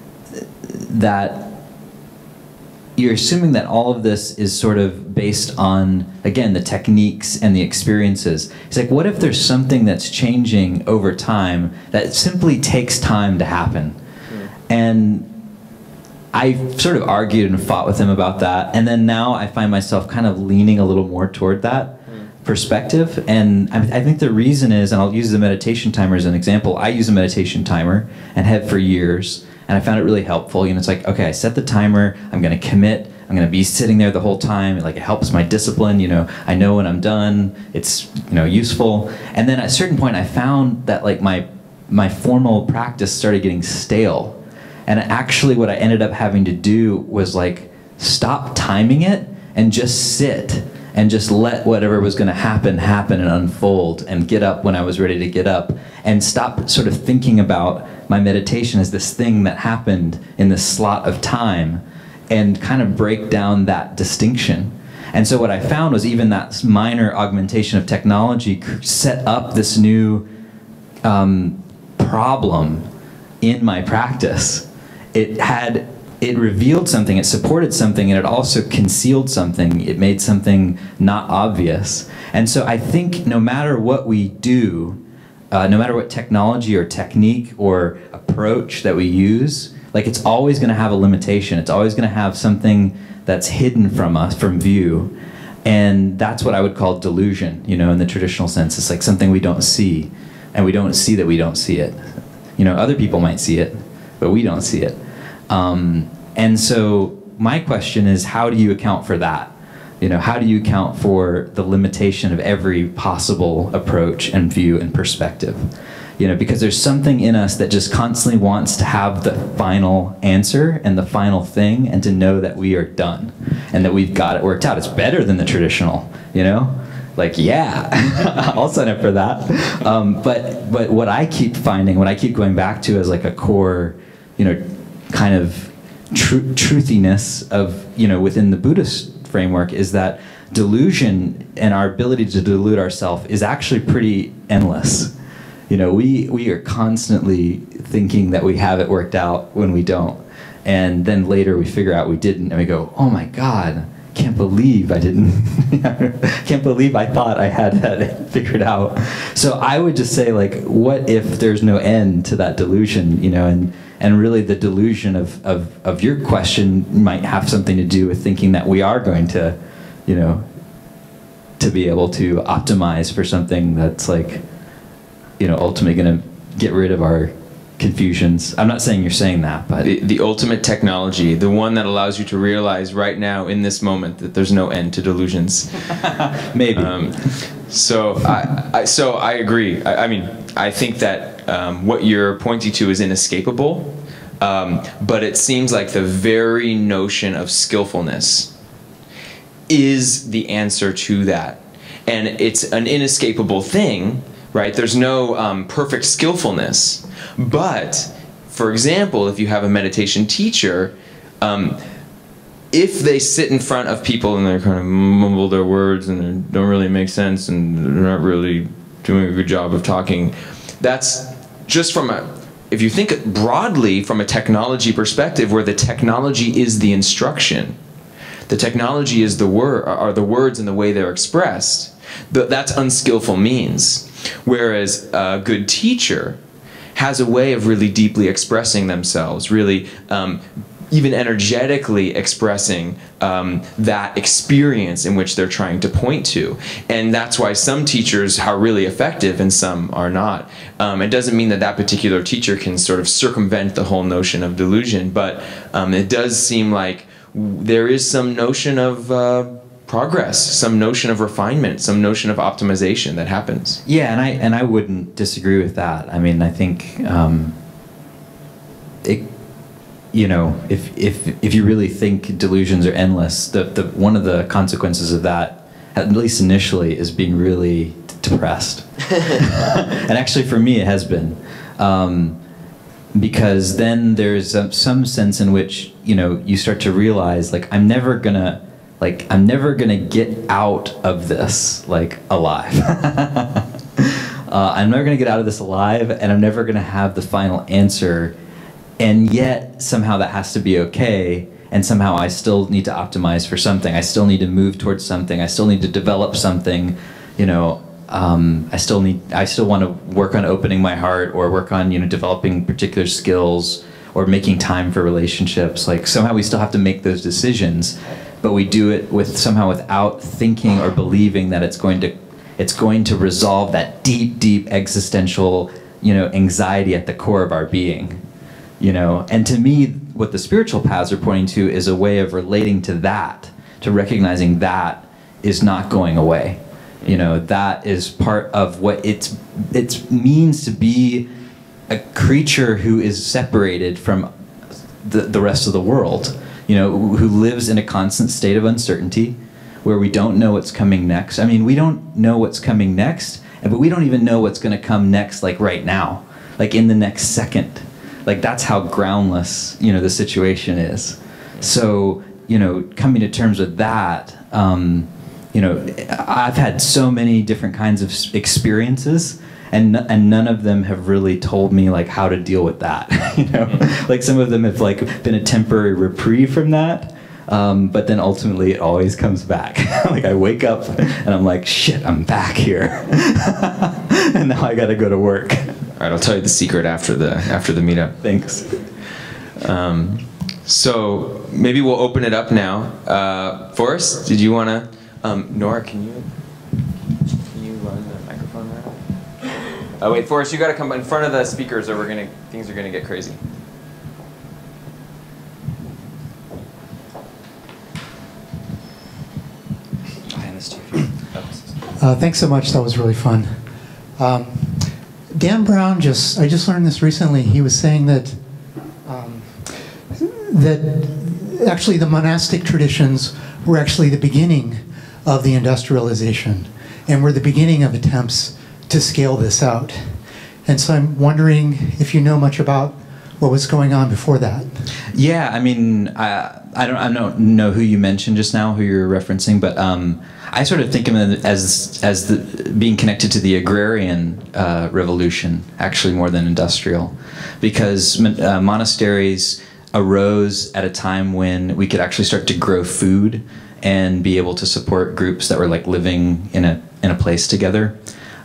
that you're assuming that all of this is sort of based on, again, the techniques and the experiences. It's like, what if there's something that's changing over time that simply takes time to happen? And I sort of argued and fought with him about that. And then now I find myself kind of leaning a little more toward that perspective. And I think the reason is, and I'll use the meditation timer as an example. I use a meditation timer and have for years. And I found it really helpful. It's like, okay, I set the timer, I'm going to commit, I'm going to be sitting there the whole time. It helps my discipline. I know when I'm done, it's, useful. And then at a certain point, I found that my formal practice started getting stale. And actually what I ended up having to do was stop timing it and just sit and just let whatever was going to happen and unfold, and get up when I was ready to get up, and stop sort of thinking about my meditation as this thing that happened in this slot of time, and kind of break down that distinction. And so what I found was even that minor augmentation of technology set up this new problem in my practice. It revealed something, it supported something, and it also concealed something. It made something not obvious. And so I think no matter what we do, no matter what technology or technique or approach that we use, it's always going to have a limitation. It's always going to have something that's hidden from us, from view. And that's what I would call delusion, in the traditional sense. It's something we don't see, and we don't see that we don't see it. Other people might see it, but we don't see it. And so my question is, how do you account for that? How do you account for the limitation of every possible approach and view and perspective? Because there's something in us that just constantly wants to have the final answer and the final thing, and to know that we are done and that we've got it worked out. It's better than the traditional, yeah, I'll sign up for that. But what I keep finding, what I keep going back to as a core, kind of truthiness of, within the Buddhist framework, is that delusion and our ability to delude ourselves is actually pretty endless. We are constantly thinking that we have it worked out when we don't. And then later we figure out we didn't, and we go, oh my God, can't believe I didn't, can't believe I thought I had that figured out. So I would just say, what if there's no end to that delusion, and really the delusion of your question might have something to do with thinking that we are going to, to be able to optimize for something that's ultimately going to get rid of our confusions. I'm not saying you're saying that, but the ultimate technology, the one that allows you to realize right now in this moment that there's no end to delusions. Maybe. So I agree. I think that what you're pointing to is inescapable, but it seems like the very notion of skillfulness is the answer to that, and it's an inescapable thing. Right? There's no perfect skillfulness. But, for example, if you have a meditation teacher, if they sit in front of people and they kind of mumble their words and they don't really make sense and they're not really doing a good job of talking, that's just from if you think broadly from a technology perspective, where the technology is the instruction, the technology is the words and the way they're expressed, that's unskillful means. Whereas a good teacher has a way of really deeply expressing themselves, really even energetically expressing that experience in which they're trying to point to. And that's why some teachers are really effective and some are not. It doesn't mean that that particular teacher can sort of circumvent the whole notion of delusion, but it does seem like there is some notion of progress, some notion of refinement, some notion of optimization that happens. Yeah, and I wouldn't disagree with that. I mean, I think you know, if you really think delusions are endless, the one of the consequences of that, at least initially, is being really depressed. And actually, for me, it has been, because then there's some sense in which, you know, you start to realize, like, I'm never gonna get out of this, like, alive. I'm never gonna get out of this alive, and I'm never gonna have the final answer. And yet, somehow that has to be okay, and somehow I still need to optimize for something. I still need to move towards something. I still need to develop something. You know, I still want to work on opening my heart, or work on, you know, developing particular skills, or making time for relationships. Like, somehow we still have to make those decisions, but we do it somehow without thinking or believing that it's going to resolve that deep existential, you know, anxiety at the core of our being. You know, and to me, what the spiritual paths are pointing to is a way of relating to that, to recognizing that is not going away. You know, that is part of what it means to be a creature who is separated from the rest of the world. You know, who lives in a constant state of uncertainty, where we don't know what's coming next. I mean, we don't know what's coming next, but we don't even know what's going to come next, like right now, like in the next second. Like, that's how groundless, you know, the situation is. So, you know, coming to terms with that, you know, I've had so many different kinds of experiences, and none of them have really told me, like, how to deal with that. You know, like, some of them have, like, been a temporary reprieve from that, but then ultimately it always comes back. Like, I wake up and I'm like, shit, I'm back here. And now I gotta go to work. All right, I'll tell you the secret after the meetup. Thanks. So maybe we'll open it up now. Forrest, did you want to? Nora, can you run the microphone around? Oh wait, Forrest, you got to come in front of the speakers, or things are gonna get crazy. Thanks so much. That was really fun. Dan Brown I just learned this recently. He was saying that that actually the monastic traditions were actually the beginning of the industrialization, and were the beginning of attempts to scale this out. And so I'm wondering if you know much about what was going on before that. Yeah, I mean, I don't know who you mentioned just now, who you're referencing, but I sort of think of it as being connected to the agrarian revolution, actually, more than industrial, because monasteries arose at a time when we could actually start to grow food and be able to support groups that were, like, living in a place together.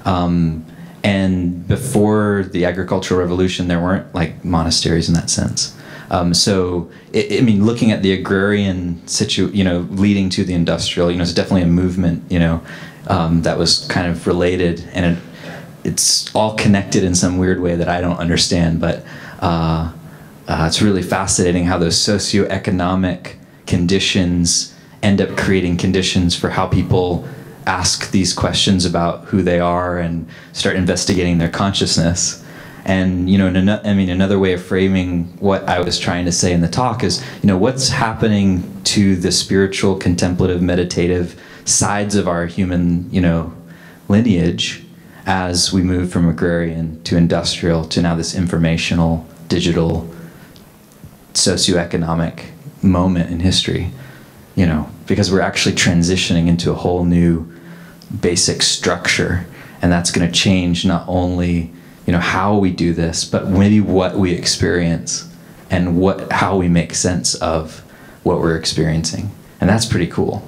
And before the agricultural revolution, there weren't, like, monasteries in that sense. So, I mean, looking at the agrarian leading to the industrial, it's definitely a movement, that was kind of related, and it's all connected in some weird way that I don't understand, but it's really fascinating how those socioeconomic conditions end up creating conditions for how people ask these questions about who they are and start investigating their consciousness. And another way of framing what I was trying to say in the talk is, what's happening to the spiritual, contemplative, meditative sides of our human, lineage as we move from agrarian to industrial to now this informational, digital, socioeconomic moment in history, because we're actually transitioning into a whole new basic structure, and that's going to change not only how we do this, but maybe what we experience and how we make sense of what we're experiencing. And that's pretty cool.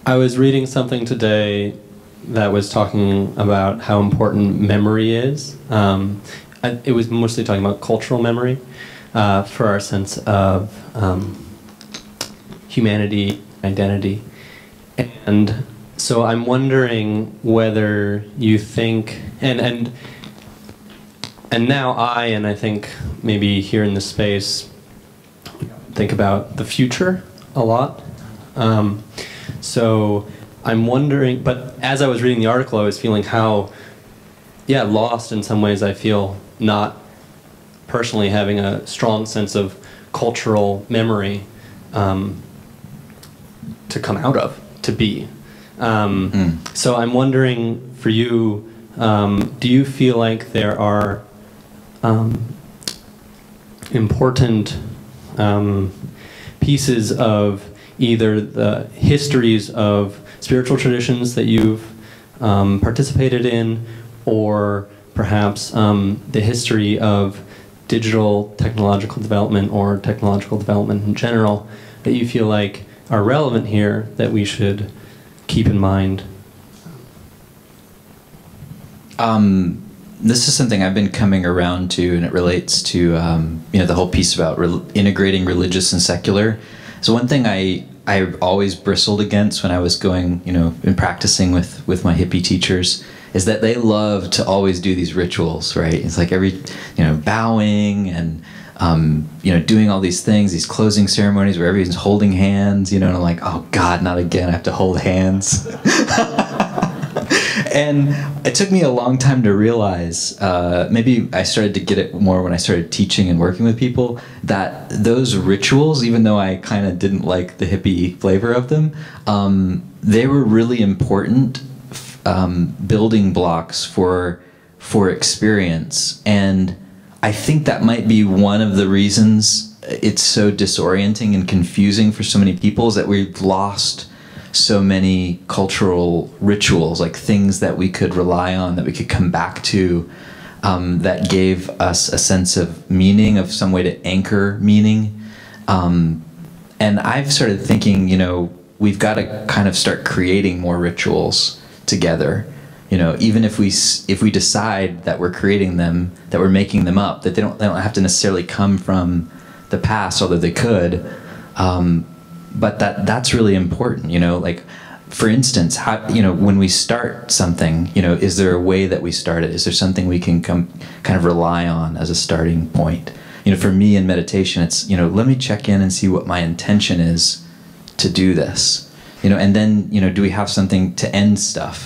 I was reading something today that was talking about how important memory is. It was mostly talking about cultural memory for our sense of humanity, identity. And so I'm wondering whether you think, and now I think maybe here in this space, think about the future a lot. So I'm wondering, but as I was reading the article, I was feeling how, lost in some ways. I feel not personally having a strong sense of cultural memory to come out of, to be. So I'm wondering for you, do you feel like there are important pieces of either the histories of spiritual traditions that you've participated in, or perhaps the history of digital technological development or technological development in general that you feel like are relevant here that we should keep in mind? This is something I've been coming around to, and it relates to the whole piece about integrating religious and secular. So one thing I always bristled against when I was going, and practicing with my hippie teachers is that they love to always do these rituals, right? It's like every, bowing and, doing all these things, these closing ceremonies where everyone's holding hands, and I'm like, oh God, not again, I have to hold hands. And it took me a long time to realize, maybe I started to get it more when I started teaching and working with people, that those rituals, even though I kind of didn't like the hippie flavor of them, they were really important building blocks for experience. And I think that might be one of the reasons it's so disorienting and confusing for so many people, is that we've lost so many cultural rituals, like things that we could rely on, that we could come back to, that gave us a sense of meaning, of some way to anchor meaning. And I've started thinking, we've got to kind of start creating more rituals together. Even if we decide that we're creating them, that we're making them up, that they don't have to necessarily come from the past, although they could. But that's really important, like, for instance, how, when we start something, is there a way that we start it? Is there something we can kind of rely on as a starting point? For me in meditation, it's, let me check in and see what my intention is to do this, and then, do we have something to end stuff?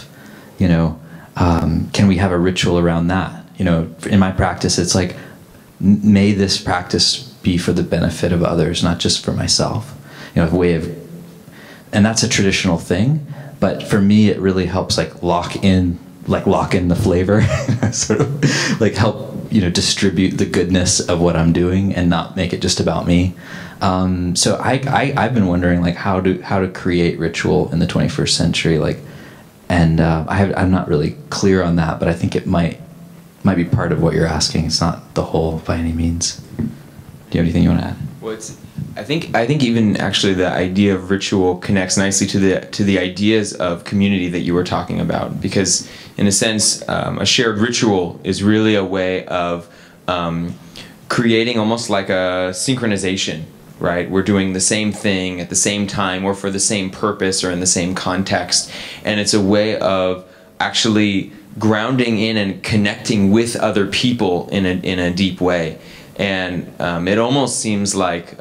Can we have a ritual around that? In my practice, it's like, may this practice be for the benefit of others, not just for myself. A way of, and that's a traditional thing, but for me it really helps lock in the flavor, sort of help distribute the goodness of what I'm doing and not make it just about me. So I've been wondering how to create ritual in the 21st century, and I'm not really clear on that, but I think it might be part of what you're asking. It's not the whole by any means. Do you have anything you want to add? Well, I think even actually the idea of ritual connects nicely to the ideas of community that you were talking about, because in a sense, a shared ritual is really a way of creating almost like a synchronization, right? We're doing the same thing at the same time, or for the same purpose, or in the same context, and it's a way of actually grounding in and connecting with other people in a deep way. And it almost seems like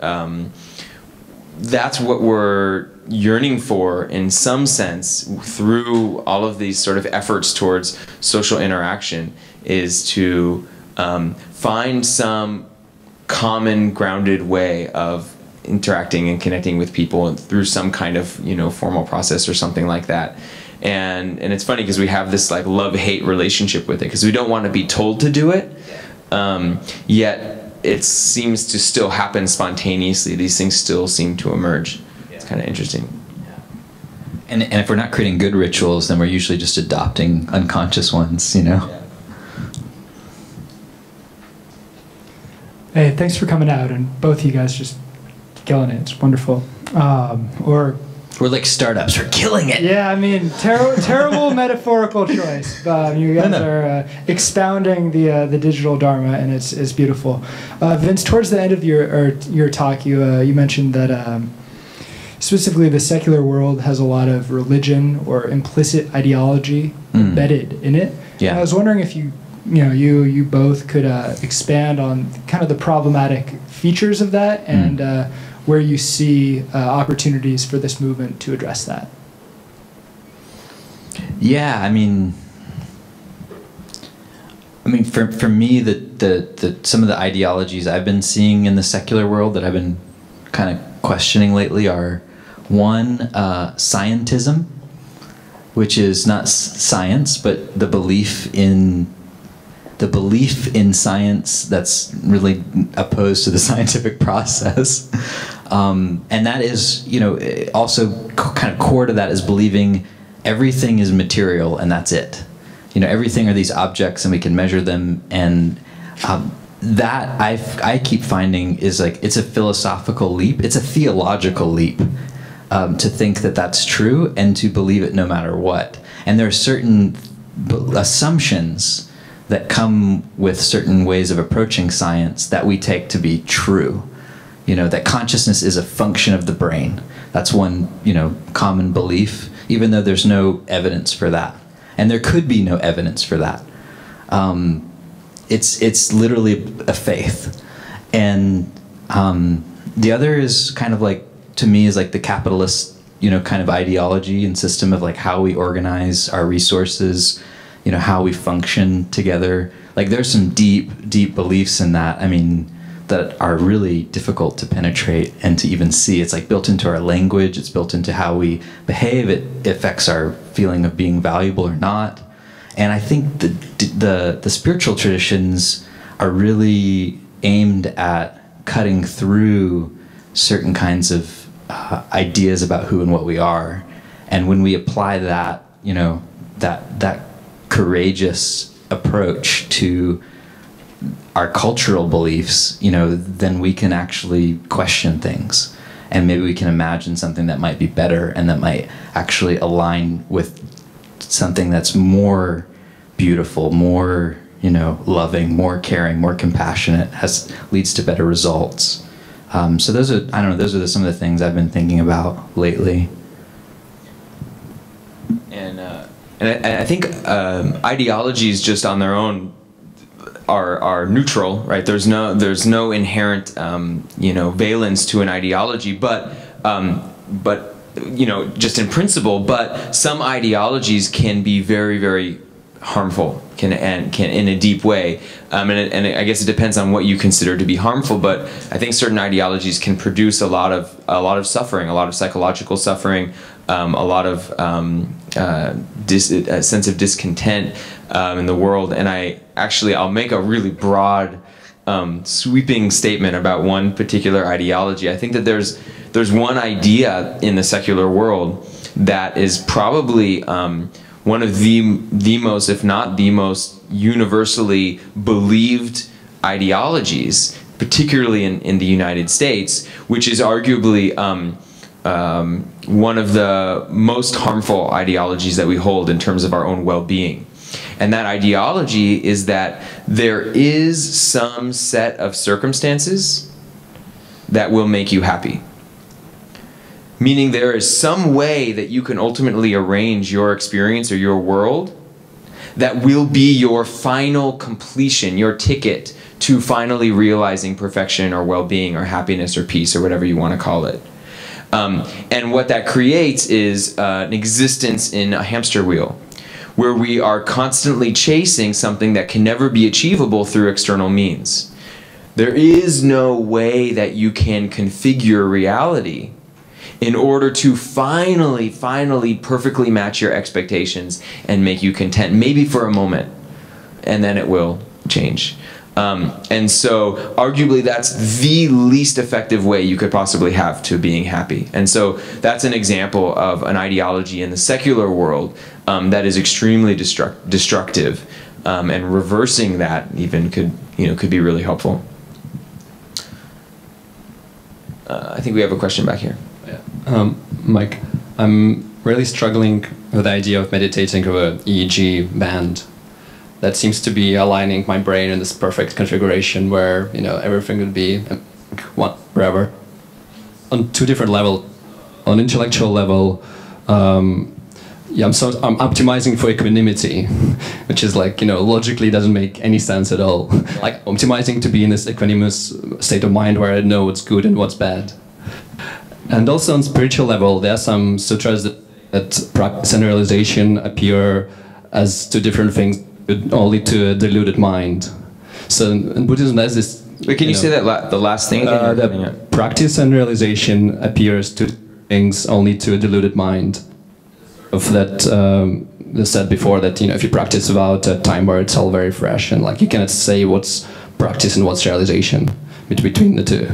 that's what we're yearning for in some sense through all of these sort of efforts towards social interaction, is to find some common grounded way of interacting and connecting with people through some kind of formal process or something like that. And it's funny because we have this love-hate relationship with it, because we don't want to be told to do it, yet it seems to still happen spontaneously. These things still seem to emerge. It's kind of interesting. And if we're not creating good rituals, then we're usually just adopting unconscious ones, Hey, thanks for coming out, and both of you guys just killing it. It's wonderful. Or We're like startups. We're killing it. Yeah, I mean, terrible metaphorical choice. But you guys are expounding the digital dharma, and it's beautiful. Vince, towards the end of your talk, you mentioned that specifically the secular world has a lot of religion or implicit ideology embedded in it. Yeah. And I was wondering if you both could expand on kind of the problematic features of that and where you see opportunities for this movement to address that. Yeah, I mean, for me, the some of the ideologies I've been seeing in the secular world that I've been kind of questioning lately are, one, scientism, which is not science, but the belief in science that's really opposed to the scientific process. And that is, also kind of core to that is believing everything is material and that's it. Everything are these objects and we can measure them. And that I keep finding is like, it's a philosophical leap. It's a theological leap to think that that's true and to believe it no matter what. And there are certain assumptions that come with certain ways of approaching science that we take to be true. That consciousness is a function of the brain. That's one, common belief, even though there's no evidence for that. And there could be no evidence for that. It's literally a faith. And the other is kind of like, to me, is like the capitalist, kind of ideology and system of like how we organize our resources, how we function together. Like there's some deep beliefs in that, that are really difficult to penetrate and to even see. It's like built into our language, it's built into how we behave, it affects our feeling of being valuable or not. And I think the spiritual traditions are really aimed at cutting through certain kinds of ideas about who and what we are. And when we apply that, that courageous approach to our cultural beliefs, then we can actually question things. And maybe we can imagine something that might be better and that might actually align with something that's more beautiful, more, loving, more caring, more compassionate, leads to better results. So those are, those are some of the things I've been thinking about lately. And I think ideologies just on their own are neutral, right? There's no inherent valence to an ideology, but just in principle. But some ideologies can be very, very harmful, can in a deep way, and I guess it depends on what you consider to be harmful. But I think certain ideologies can produce a lot of suffering, a lot of psychological suffering, a lot of a sense of discontent in the world. And I'll make a really broad, sweeping statement about one particular ideology. I think that there's one idea in the secular world that is probably one of the most, if not the most, universally believed ideologies, particularly in the United States, which is arguably one of the most harmful ideologies that we hold in terms of our own well-being. And that ideology is that there is some set of circumstances that will make you happy. Meaning there is some way that you can ultimately arrange your experience or your world that will be your final completion, your ticket to finally realizing perfection or well-being or happiness or peace or whatever you want to call it. And what that creates is an existence in a hamster wheel, where we are constantly chasing something that can never be achievable through external means. There is no way that you can configure reality in order to finally perfectly match your expectations and make you content, maybe for a moment, and then it will change. And so arguably that's the least effective way you could possibly have to being happy. And so that's an example of an ideology in the secular world that is extremely destructive, and reversing that even could be really helpful. I think we have a question back here. Mike, I'm really struggling with the idea of meditating with an EEG band. That seems to be aligning my brain in this perfect configuration where, you know, everything would be wherever. On two different levels. On intellectual level, yeah, I'm optimizing for equanimity, which is like, you know, logically doesn't make any sense at all. Like optimizing to be in this equanimous state of mind where I know what's good and what's bad. And also on spiritual level, there are some sutras that practice and realization appear as two different things, only to a deluded mind. So in Buddhism, there's this. Wait, can you say that the last thing again? That practice and realization appears to things only to a deluded mind. Of that, they said before that, you know, if you practice without a time where it's all very fresh and like you cannot say what's practice and what's realization between the two.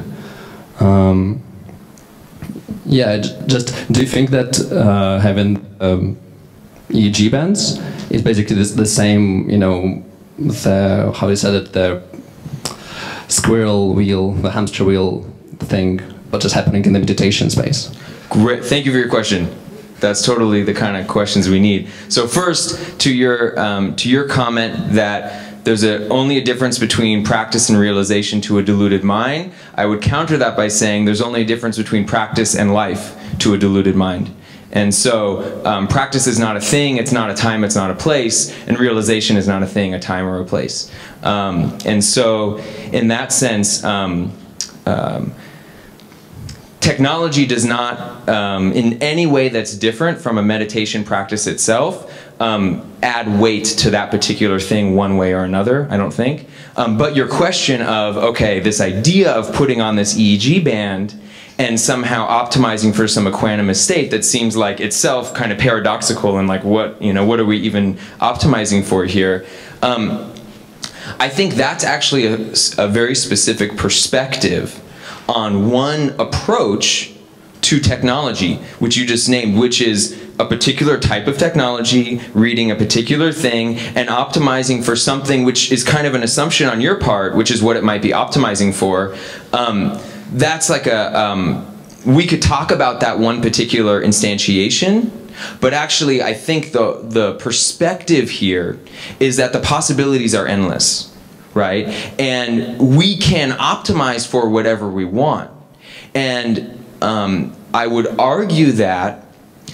Yeah, just do you think that having EEG bands is basically the same, you know, the, how you said it, the squirrel wheel, the hamster wheel thing, but just happening in the meditation space? Great, thank you for your question. That's totally the kind of questions we need. So first, to your comment that there's only a difference between practice and realization to a deluded mind, I would counter that by saying there's only a difference between practice and life to a deluded mind. And so practice is not a thing, it's not a time, it's not a place, and realization is not a thing, a time, or a place. And so in that sense, technology does not, in any way that's different from a meditation practice itself, add weight to that particular thing one way or another, I don't think. But your question of, okay, this idea of putting on this EEG band and somehow optimizing for some equanimous state that seems like itself kind of paradoxical and like what, you know, what are we even optimizing for here? I think that's actually a very specific perspective on one approach to technology, which you just named, which is a particular type of technology, reading a particular thing, and optimizing for something which is kind of an assumption on your part, which is what it might be optimizing for. That's like a, we could talk about that one particular instantiation, but actually I think the perspective here is that the possibilities are endless. Right? And we can optimize for whatever we want. And I would argue that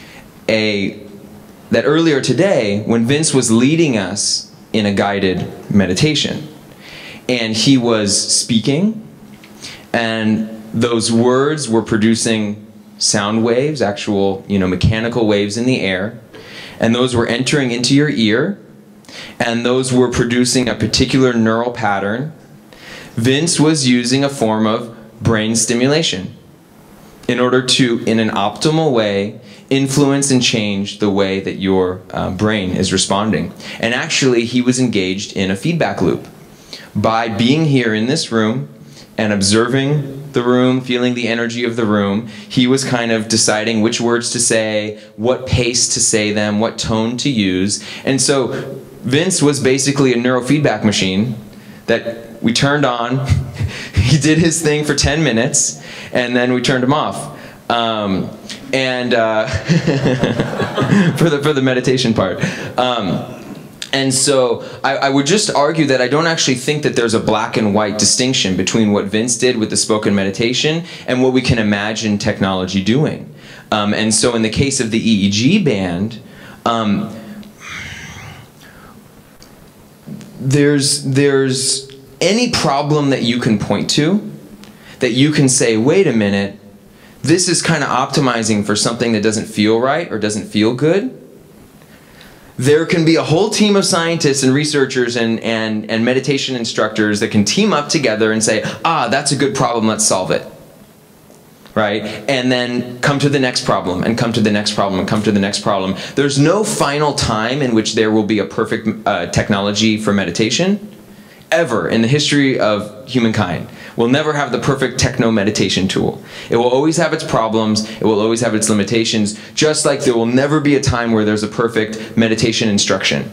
that earlier today, when Vince was leading us in a guided meditation, and he was speaking, and those words were producing sound waves, actual, you know, mechanical waves in the air, and those were entering into your ear, and those were producing a particular neural pattern. Vince was using a form of brain stimulation in order to, in an optimal way, influence and change the way that your brain is responding. And actually, he was engaged in a feedback loop. By being here in this room and observing the room, feeling the energy of the room, he was kind of deciding which words to say, what pace to say them, what tone to use. And so Vince was basically a neurofeedback machine that we turned on. He did his thing for 10 minutes, and then we turned him off. For the meditation part. And so I would just argue that I don't actually think that there's a black and white distinction between what Vince did with the spoken meditation and what we can imagine technology doing. And so in the case of the EEG band, there's any problem that you can point to, that you can say, wait a minute, this is kind of optimizing for something that doesn't feel right or doesn't feel good. There can be a whole team of scientists and researchers and meditation instructors that can team up together and say, ah, that's a good problem, let's solve it. Right? And then come to the next problem, and come to the next problem, and come to the next problem. There's no final time in which there will be a perfect technology for meditation, ever in the history of humankind. We'll never have the perfect techno-meditation tool. It will always have its problems, it will always have its limitations, just like there will never be a time where there's a perfect meditation instruction,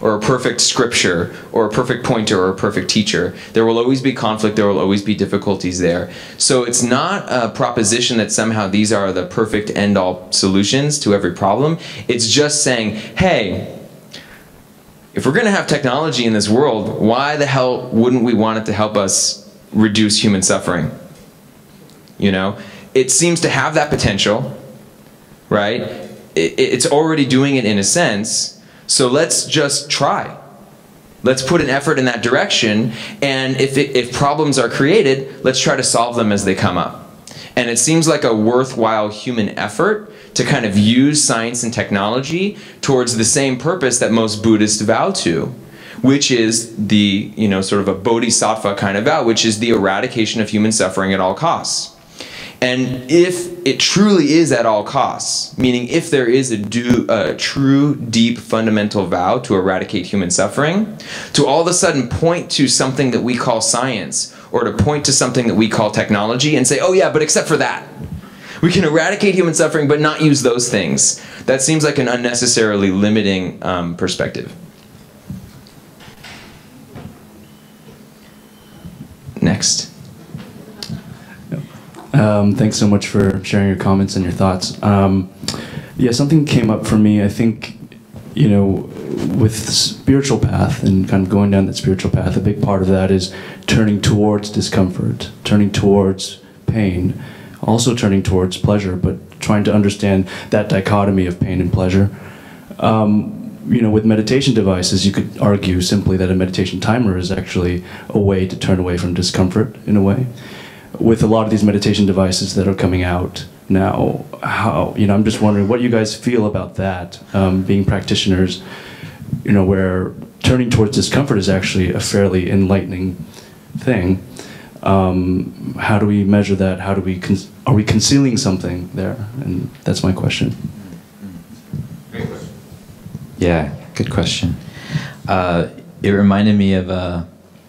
or a perfect scripture or a perfect pointer or a perfect teacher. There will always be conflict, there will always be difficulties there. So it's not a proposition that somehow these are the perfect end-all solutions to every problem. It's just saying, hey, if we're going to have technology in this world, why the hell wouldn't we want it to help us reduce human suffering? You know, it seems to have that potential, right? It's already doing it in a sense, so let's just try. Let's put an effort in that direction, and if problems are created, let's try to solve them as they come up. And it seems like a worthwhile human effort to kind of use science and technology towards the same purpose that most Buddhists vow to, which is the, you know, sort of a bodhisattva kind of vow, which is the eradication of human suffering at all costs. And if it truly is at all costs, meaning if there is a true, deep, fundamental vow to eradicate human suffering, to all of a sudden point to something that we call science, or to point to something that we call technology and say, oh yeah, but except for that, we can eradicate human suffering but not use those things. That seems like an unnecessarily limiting perspective. Next. Thanks so much for sharing your comments and your thoughts. Yeah, something came up for me. I think, you know, with the spiritual path and kind of going down that spiritual path, a big part of that is turning towards discomfort, turning towards pain, also turning towards pleasure, but trying to understand that dichotomy of pain and pleasure. You know, with meditation devices, you could argue simply that a meditation timer is actually a way to turn away from discomfort in a way. With a lot of these meditation devices that are coming out now, how, you know, I'm just wondering what you guys feel about that, being practitioners, you know, where turning towards discomfort is actually a fairly enlightening thing. How do we measure that? How do we, are we concealing something there? And that's my question. Great question. Yeah, good question. It reminded me of a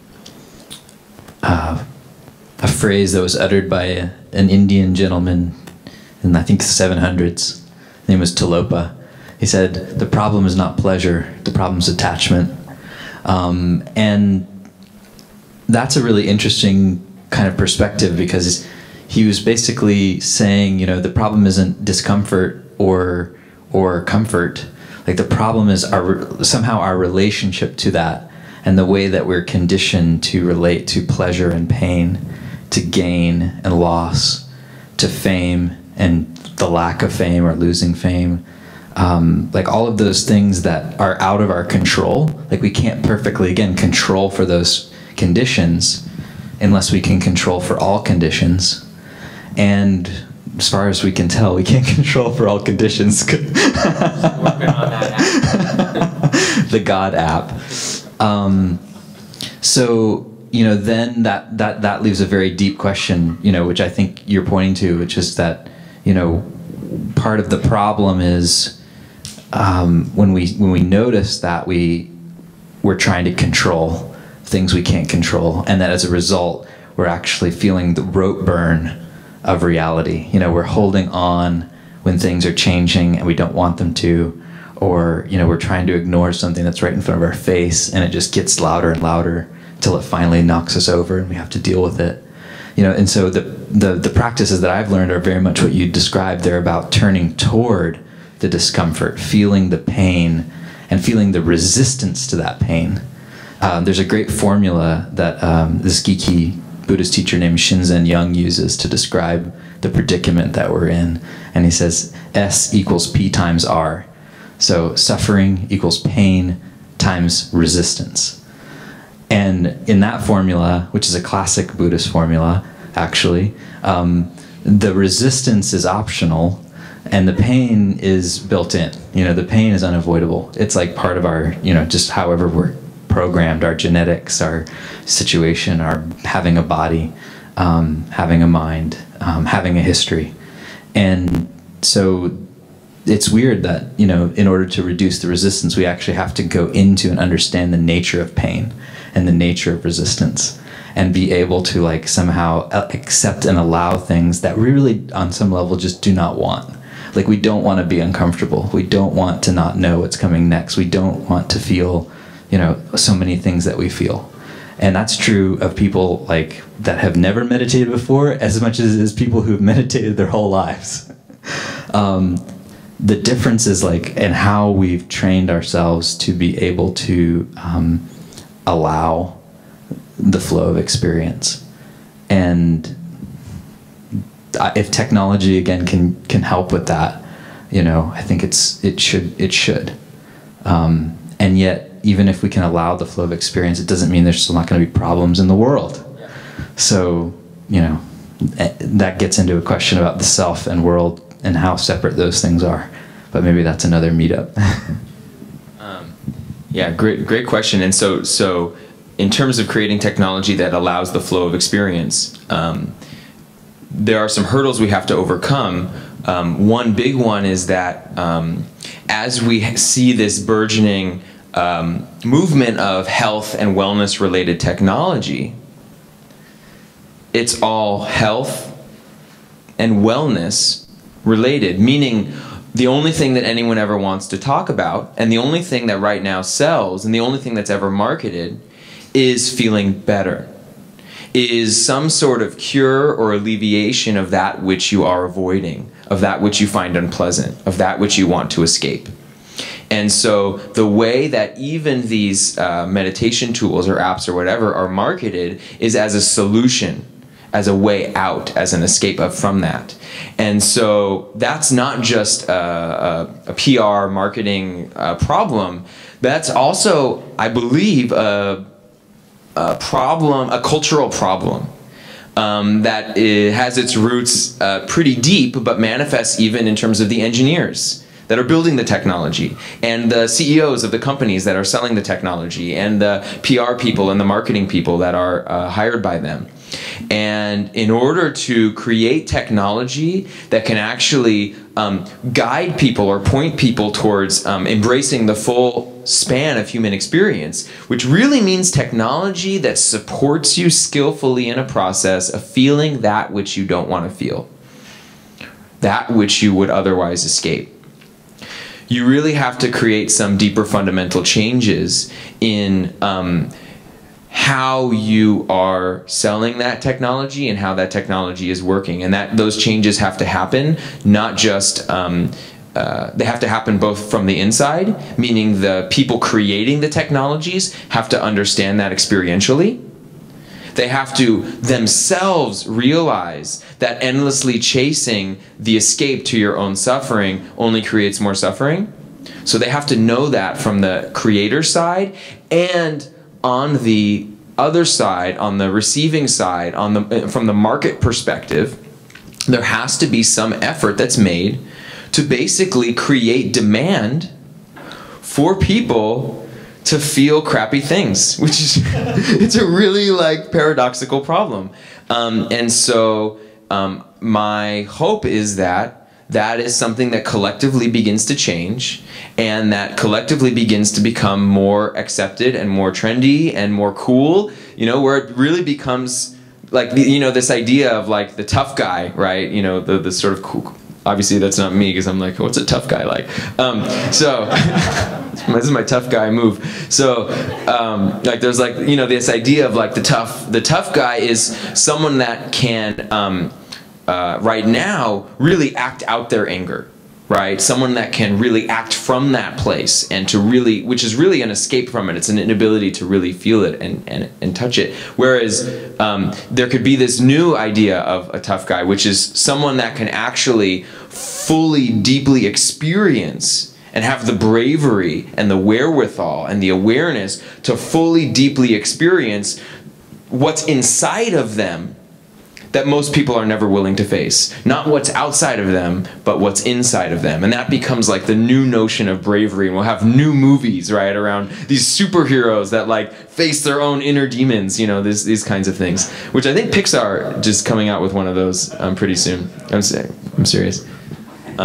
phrase that was uttered by an Indian gentleman in, I think, the 700s. His name was Tilopa. He said, the problem is not pleasure, the problem is attachment. And that's a really interesting kind of perspective, because he was basically saying, you know, the problem isn't discomfort or comfort. Like, the problem is somehow our relationship to that, and the way that we're conditioned to relate to pleasure and pain, to gain and loss, to fame and the lack of fame or losing fame. Like, all of those things that are out of our control. Like, we can't perfectly, again, control for those conditions unless we can control for all conditions. And as far as we can tell, we can't control for all conditions. Working on that app. The God app. So, you know, then that leaves a very deep question, you know, which I think you're pointing to, which is that, you know, part of the problem is when we notice that we're trying to control things we can't control, and that as a result we're actually feeling the rope burn of reality. You know, we're holding on when things are changing and we don't want them to, or, you know, we're trying to ignore something that's right in front of our face, and it just gets louder and louder until it finally knocks us over and we have to deal with it. You know, and so the practices that I've learned are very much what you described. They're about turning toward the discomfort, feeling the pain, and feeling the resistance to that pain. There's a great formula that this geeky Buddhist teacher named Shinzen Young uses to describe the predicament that we're in. And he says, S equals P times R. So suffering equals pain times resistance. And in that formula, which is a classic Buddhist formula, actually, the resistance is optional and the pain is built in. You know, the pain is unavoidable. It's like part of our, you know, just however we're programmed, our genetics, our situation, our having a body, having a mind, having a history. And so it's weird that, you know, in order to reduce the resistance, we actually have to go into and understand the nature of pain and the nature of resistance, and be able to, like, somehow accept and allow things that we really on some level just do not want. Like, we don't want to be uncomfortable. We don't want to not know what's coming next. We don't want to feel so many things that we feel. And that's true of people like that have never meditated before as much as people who've meditated their whole lives. The difference is like in how we've trained ourselves to be able to allow the flow of experience. And if technology again can help with that, I think it should. And yet, even if we can allow the flow of experience, it doesn't mean there's still not going to be problems in the world. So, that gets into a question about the self and world and how separate those things are. But maybe that's another meetup. Yeah, great question. And so in terms of creating technology that allows the flow of experience, there are some hurdles we have to overcome. One big one is that as we see this burgeoning movement of health and wellness related technology, it's all health and wellness related, meaning the only thing that anyone ever wants to talk about, and the only thing that right now sells, and the only thing that's ever marketed, is feeling better, is some sort of cure or alleviation of that which you are avoiding, of that which you find unpleasant, of that which you want to escape. And so the way that even these meditation tools or apps or whatever are marketed is as a solution, as a way out, as an escape from that. And so that's not just a PR marketing problem. That's also, I believe, a problem, a cultural problem that has its roots pretty deep, but manifests even in terms of the engineers that are building the technology, and the CEOs of the companies that are selling the technology, and the PR people and the marketing people that are hired by them. And in order to create technology that can actually guide people or point people towards embracing the full span of human experience, which really means technology that supports you skillfully in a process of feeling that which you don't want to feel, that which you would otherwise escape. You really have to create some deeper fundamental changes in how you are selling that technology and how that technology is working, and that those changes have to happen not just they have to happen both from the inside, meaning the people creating the technologies have to understand that experientially. They have to themselves realize that endlessly chasing the escape to your own suffering only creates more suffering. So they have to know that from the creator side, and on the other side, on the receiving side, from the market perspective, there has to be some effort that's made to basically create demand for people to feel crappy things, which is it's a really paradoxical problem. And so my hope is that that is something that collectively begins to change, and that collectively begins to become more accepted and more trendy and more cool, where it really becomes this idea of the tough guy, right? The sort of cool. Obviously that's not me, because I'm like, what's a tough guy like? So this is my tough guy move. So there's this idea of the tough guy is someone that can right now really act out their anger, right? Someone that can really act from that place, and to really, which is really an escape from it. It's an inability to really feel it and touch it. Whereas there could be this new idea of a tough guy, which is someone that can actually fully, deeply experience and have the bravery and the wherewithal and the awareness to fully, deeply experience what's inside of them that most people are never willing to face. Not what's outside of them, but what's inside of them. And that becomes the new notion of bravery. And we'll have new movies, right, around these superheroes that face their own inner demons, these kinds of things. Which I think Pixar just coming out with one of those pretty soon. I'm serious. So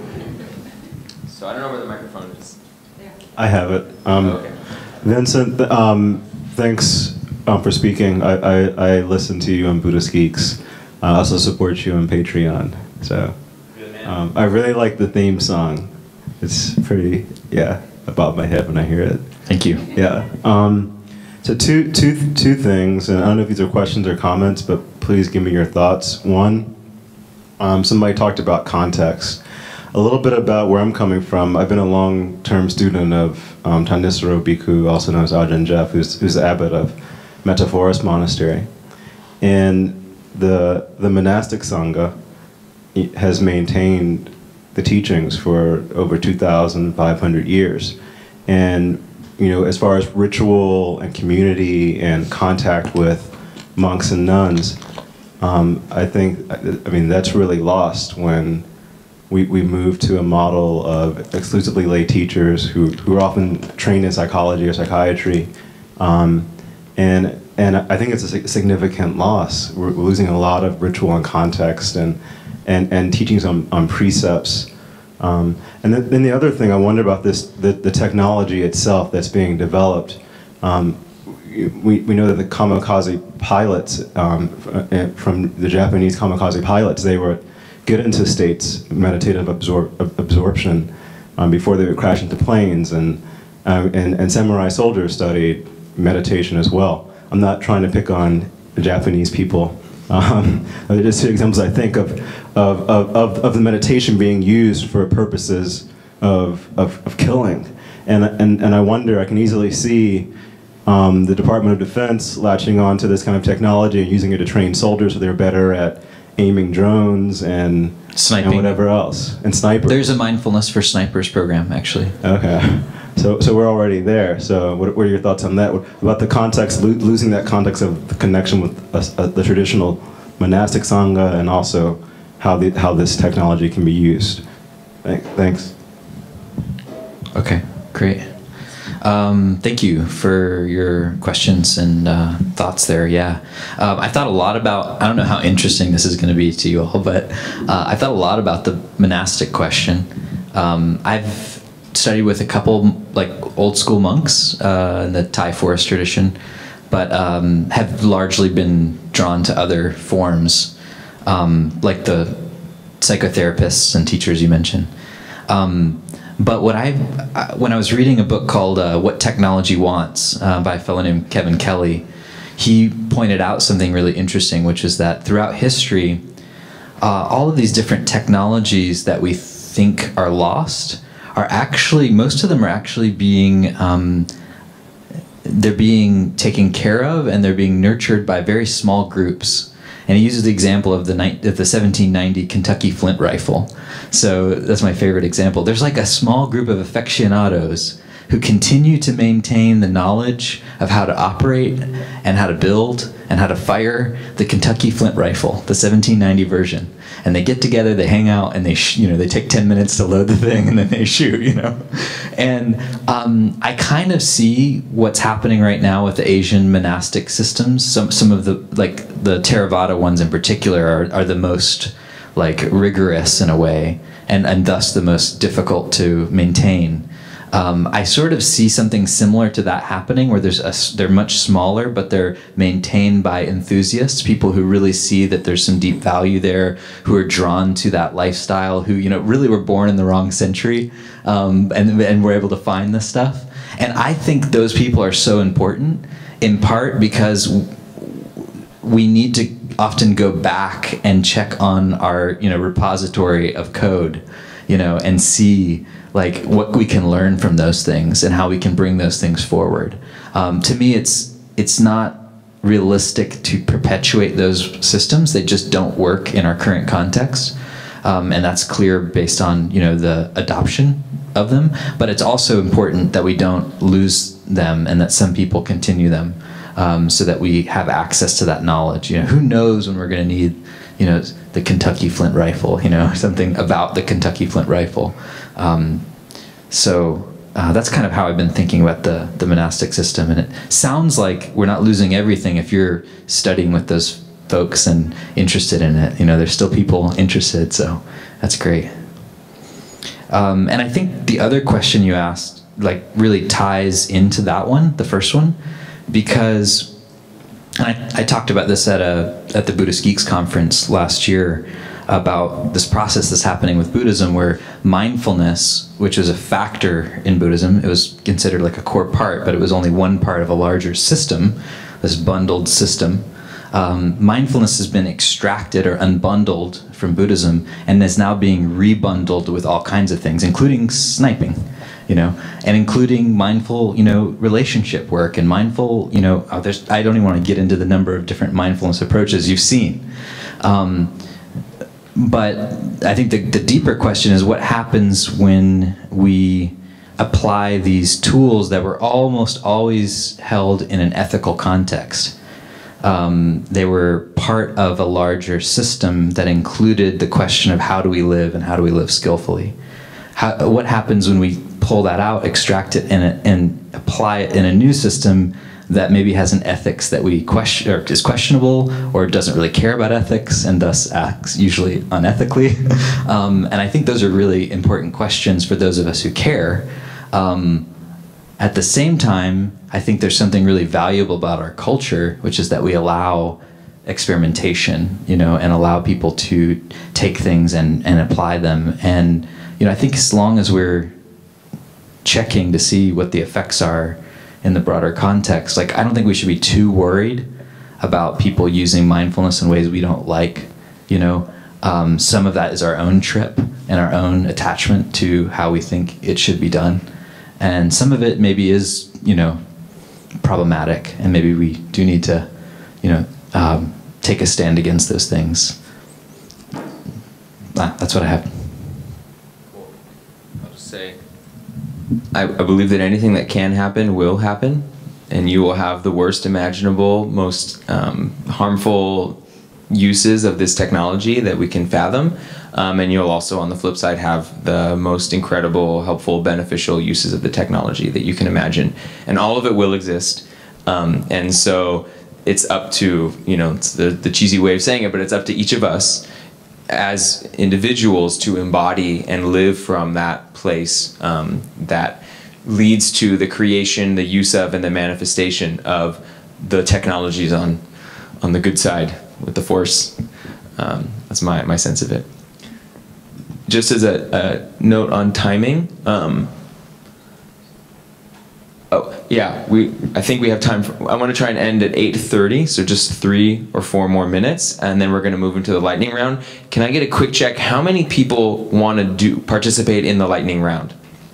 I don't know where the microphone is. I have it. Okay. Vincent, thanks for speaking. I listen to you on Buddhist Geeks. I also support you on Patreon. So I really like the theme song. It's pretty, I bob my head when I hear it. Thank you. Yeah. So two things, and I don't know if these are questions or comments, but please give me your thoughts. One, somebody talked about context. A little bit about where I'm coming from. I've been a long-term student of Thanissaro Bhikkhu, also known as Ajahn Jeff, who's the abbot of Metta Forest Monastery. And the monastic Sangha has maintained the teachings for over 2,500 years. And as far as ritual and community and contact with monks and nuns, I mean, that's really lost when we move to a model of exclusively lay teachers who are often trained in psychology or psychiatry. And I think it's a significant loss. We're losing a lot of ritual and context and teachings on precepts. And then the other thing I wonder about the technology itself that's being developed. We know that the kamikaze pilots, from the Japanese kamikaze pilots, they would get into states, meditative absorption, before they would crash into planes, and samurai soldiers studied meditation as well. I'm not trying to pick on the Japanese people. They're just two examples, I think, of the meditation being used for purposes of killing. And I wonder, I can easily see the Department of Defense latching on to this kind of technology and using it to train soldiers so they're better at aiming drones and sniping and whatever else, and snipers. There's a mindfulness for snipers program, actually. Okay, so we're already there. So what are your thoughts on that? About the context, losing that context of the connection with the traditional monastic Sangha, and also how this technology can be used? Thanks. Okay, great. Thank you for your questions and thoughts there. Yeah, I thought a lot about, I don't know how interesting this is going to be to you all, but I thought a lot about the monastic question. I've studied with a couple old school monks in the Thai forest tradition, but have largely been drawn to other forms, like the psychotherapists and teachers you mentioned. But when I was reading a book called What Technology Wants by a fellow named Kevin Kelly, he pointed out something really interesting, which is that throughout history, all of these different technologies that we think are lost are actually, most of them are actually being, they're being taken care of, and they're being nurtured by very small groups. And he uses the example of the 1790 Kentucky flint rifle. So that's my favorite example. There's like a small group of aficionados who continue to maintain the knowledge of how to operate and how to build and how to fire the Kentucky flint rifle, the 1790 version. And they get together, they hang out, and they take 10 minutes to load the thing, and then they shoot, And I kind of see what's happening right now with the Asian monastic systems. Some of the Theravada ones in particular are the most rigorous in a way, and thus the most difficult to maintain. I sort of see something similar to that happening, where they're much smaller, but they're maintained by enthusiasts, people who really see that there's some deep value there, who are drawn to that lifestyle, who really were born in the wrong century, and were able to find this stuff. And I think those people are so important, in part because we need to often go back and check on our repository of code, and see what we can learn from those things and how we can bring those things forward. To me, it's not realistic to perpetuate those systems. They just don't work in our current context, and that's clear based on the adoption of them. But it's also important that we don't lose them, and that some people continue them, so that we have access to that knowledge. Who knows when we're going to need the Kentucky flint rifle, something about the Kentucky flint rifle. So that's kind of how I've been thinking about the monastic system. And it sounds like we're not losing everything if you're studying with those folks and interested in it. There's still people interested, so that's great. And I think the other question you asked really ties into that one, the first one, because I talked about this at the Buddhist Geeks conference last year. about this process that's happening with Buddhism, where mindfulness, which is a factor in Buddhism, it was considered like a core part, but it was only one part of a larger system, this bundled system. Mindfulness has been extracted or unbundled from Buddhism and is now being rebundled with all kinds of things, including sniping, and including mindful, relationship work and mindful, I don't even want to get into the number of different mindfulness approaches you've seen. But I think the deeper question is what happens when we apply these tools that were almost always held in an ethical context. They were part of a larger system that included the question of how do we live and how do we live skillfully. What happens when we pull that out, extract it, and apply it in a new system that maybe has an ethics that we question, or is questionable, or doesn't really care about ethics, and thus acts usually unethically. And I think those are really important questions for those of us who care. At the same time, I think there's something really valuable about our culture, which is that we allow experimentation, and allow people to take things and apply them. And I think as long as we're checking to see what the effects are in the broader context, I don't think we should be too worried about people using mindfulness in ways we don't like. Some of that is our own trip and our own attachment to how we think it should be done. And some of it maybe is, problematic, and maybe we do need to, take a stand against those things. That's what I have. I'll just say, I believe that anything that can happen will happen, and you will have the worst imaginable, most harmful uses of this technology that we can fathom. And you'll also, on the flip side, have the most incredible, helpful, beneficial uses of the technology that you can imagine. And all of it will exist. And so it's up to, it's the cheesy way of saying it, but it's up to each of us as individuals to embody and live from that place that leads to the creation, the use of, and the manifestation of the technologies on the good side with the Force. That's my sense of it. Just as a note on timing, I think we have time I want to try and end at 8:30, so just 3 or 4 more minutes, and then we're going to move into the lightning round. Can I get a quick check? How many people want to participate in the lightning round?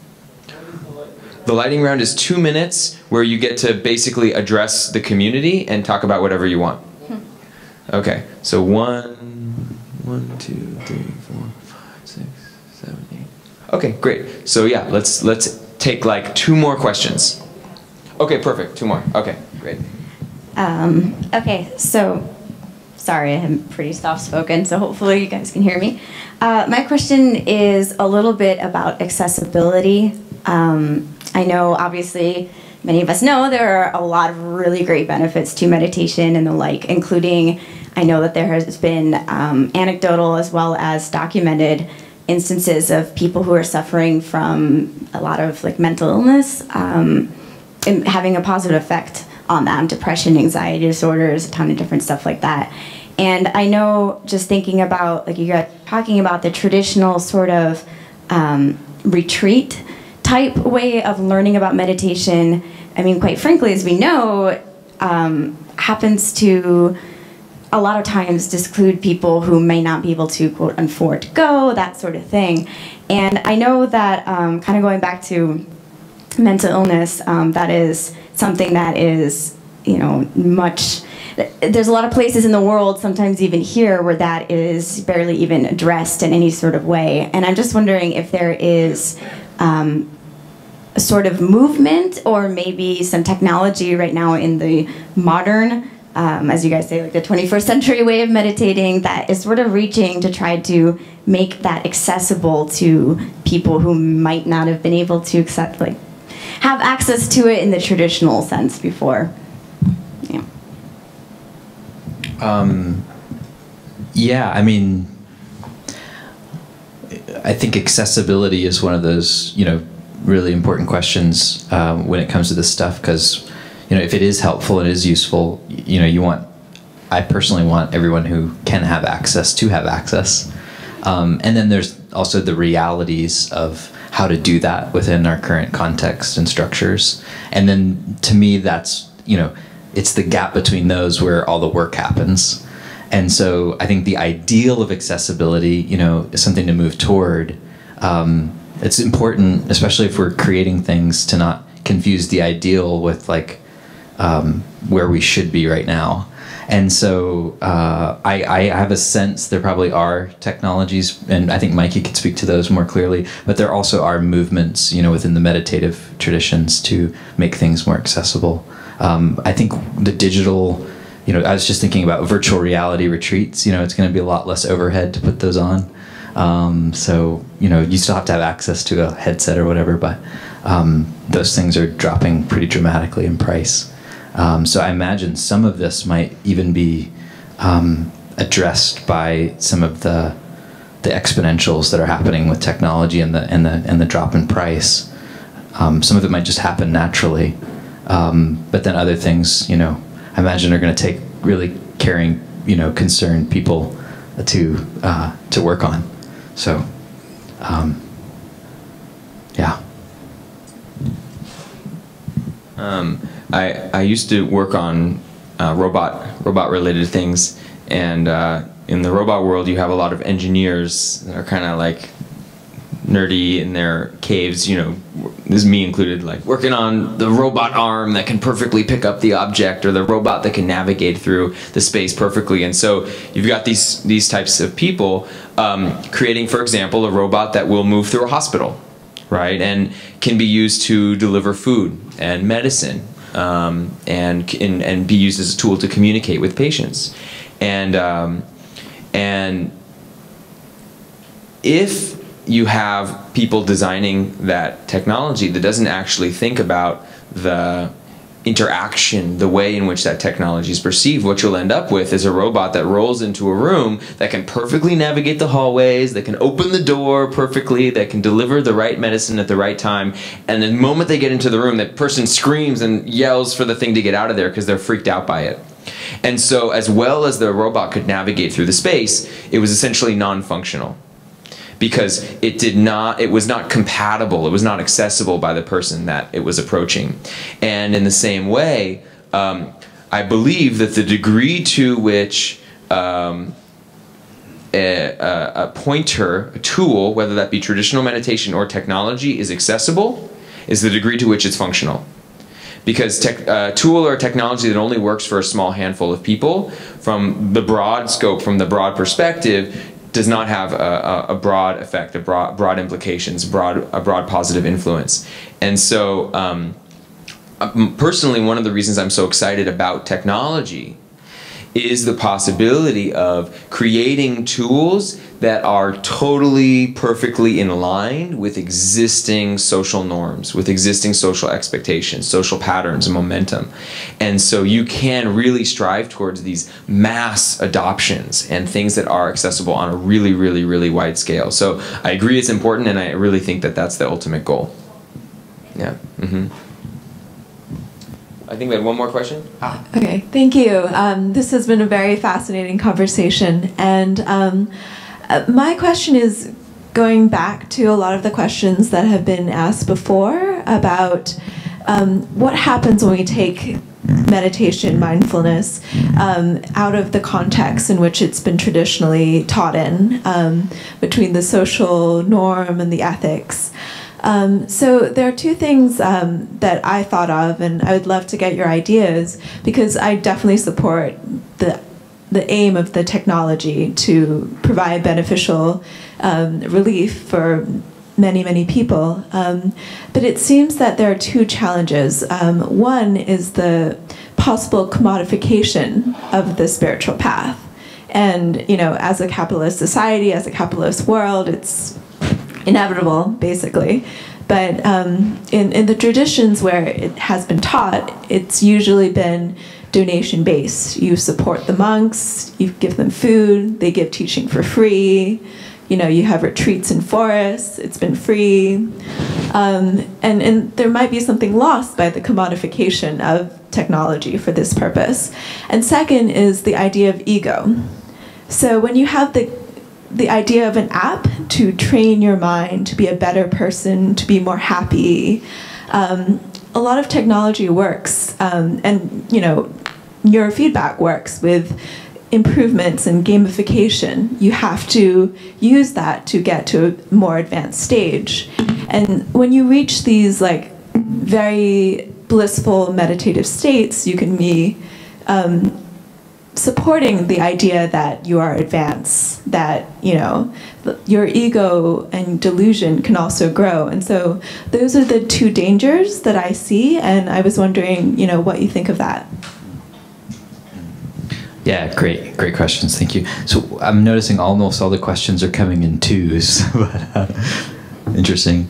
The lightning round is 2 minutes where you get to basically address the community and talk about whatever you want. Okay, so 1, 2, 3, 4, 5, 6, 7, 8. Okay, great. So yeah, let's take 2 more questions. Okay, perfect. 2 more. Okay, great. Okay, so sorry, I'm pretty soft-spoken, so hopefully you guys can hear me. My question is a little bit about accessibility. I know, obviously, many of us know there are a lot of really great benefits to meditation and the like, including, I know that there has been anecdotal as well as documented instances of people who are suffering from a lot of mental illness and having a positive effect on them, depression, anxiety disorders, a ton of different stuff like that. And I know, just thinking about, you guys talking about the traditional sort of retreat type way of learning about meditation, I mean, quite frankly, as we know, happens to a lot of times disclude people who may not be able to, quote, afford to go, that sort of thing. And I know that kind of going back to mental illness, that is something that is, there's a lot of places in the world, sometimes even here, where that is barely even addressed in any sort of way. And I'm just wondering if there is a sort of movement or maybe some technology right now in the modern, as you guys say, the 21st century way of meditating that is sort of reaching to try to make that accessible to people who might not have been able to have access to it in the traditional sense before. Yeah, I mean, I think accessibility is one of those, really important questions when it comes to this stuff, because, if it is helpful and it is useful, I personally want everyone who can have access to have access. And then there's also the realities of how to do that within our current context and structures. And then to me, that's, it's the gap between those where all the work happens. And so I think the ideal of accessibility, is something to move toward. It's important, especially if we're creating things, to not confuse the ideal with where we should be right now. And so I have a sense there probably are technologies, and I think Mikey could speak to those more clearly, but there also are movements, within the meditative traditions to make things more accessible. I think the digital, I was just thinking about virtual reality retreats, it's going to be a lot less overhead to put those on. So, you still have to have access to a headset or whatever, but those things are dropping pretty dramatically in price. So I imagine some of this might even be addressed by some of the exponentials that are happening with technology and the drop in price. Some of it might just happen naturally, but then other things, I imagine are going to take really caring, concerned people to work on. So, yeah. I used to work on robot related things, and in the robot world you have a lot of engineers that are kind of like nerdy in their caves, this is me included, like working on the robot arm that can perfectly pick up the object, or the robot that can navigate through the space perfectly. And so you've got these types of people creating, for example, a robot that will move through a hospital, right, and can be used to deliver food and medicine, and be used as a tool to communicate with patients. And if you have people designing that technology that doesn't actually think about the interaction, the way in which that technology is perceived, what you'll end up with is a robot that rolls into a room that can perfectly navigate the hallways, that can open the door perfectly, that can deliver the right medicine at the right time, and the moment they get into the room, that person screams and yells for the thing to get out of there because they're freaked out by it. And so as well as the robot could navigate through the space, it was essentially non-functional, because it was not compatible, it was not accessible by the person that it was approaching. And in the same way, I believe that the degree to which a pointer, a tool, whether that be traditional meditation or technology, is accessible, is the degree to which it's functional. Because a tool or technology that only works for a small handful of people, from the broad scope, from the broad perspective, does not have a broad effect, broad implications, a broad positive influence. And so personally, one of the reasons I'm so excited about technology is the possibility of creating tools that are totally perfectly in line with existing social norms, with existing social expectations, social patterns, and momentum. And so you can really strive towards these mass adoptions and things that are accessible on a really, really, really wide scale. So I agree it's important, and I really think that that's the ultimate goal. Yeah. Mm-hmm. I think we had one more question. Okay, thank you. This has been a very fascinating conversation, and my question is going back to a lot of the questions that have been asked before about what happens when we take meditation, mindfulness, out of the context in which it's been traditionally taught in, between the social norm and the ethics. So there are two things that I thought of, and I would love to get your ideas, because I definitely support the aim of the technology to provide beneficial relief for many, many people. But it seems that there are two challenges. One is the possible commodification of the spiritual path. And, as a capitalist society, as a capitalist world, it's inevitable, basically. But in the traditions where it has been taught, it's usually been donation-based. You support the monks, you give them food, they give teaching for free, you have retreats in forests, it's been free. And there might be something lost by the commodification of technology for this purpose. And second is the idea of ego. So when you have the the idea of an app to train your mind to be a better person, to be more happy. A lot of technology works, and neurofeedback works with improvements and gamification. You have to use that to get to a more advanced stage. And when you reach these like very blissful meditative states, you can be supporting the idea that you are advanced, that your ego and delusion can also grow. And so those are the two dangers that I see, and I was wondering what you think of that. Yeah, great questions, thank you. So I'm noticing almost all the questions are coming in twos, but interesting.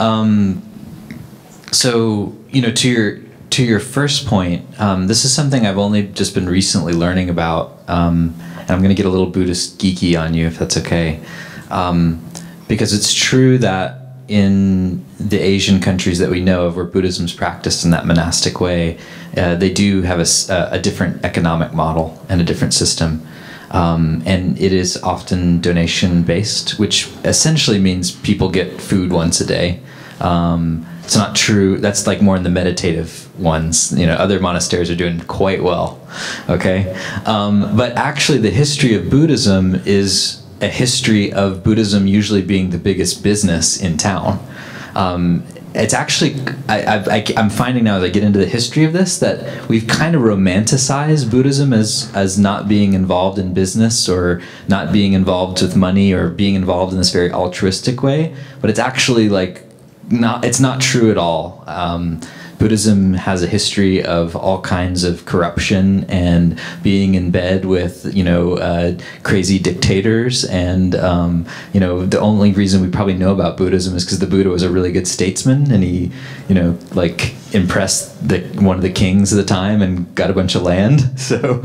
So to your first point, this is something I've only just been recently learning about, and I'm going to get a little Buddhist geeky on you if that's okay, because it's true that in the Asian countries that we know of where Buddhism's practiced in that monastic way, they do have a different economic model and a different system. And it is often donation-based, which essentially means people get food once a day. It's not true. That's like more in the meditative ones. Other monasteries are doing quite well. Okay, but actually, the history of Buddhism is a history of Buddhism usually being the biggest business in town. It's actually, I'm finding now as I get into the history of this that we've kind of romanticized Buddhism as not being involved in business or not being involved with money or being involved in this very altruistic way. But it's actually like it's not true at all. Buddhism has a history of all kinds of corruption and being in bed with, crazy dictators. And, the only reason we probably know about Buddhism is because the Buddha was a really good statesman and he, impressed one of the kings of the time and got a bunch of land. So,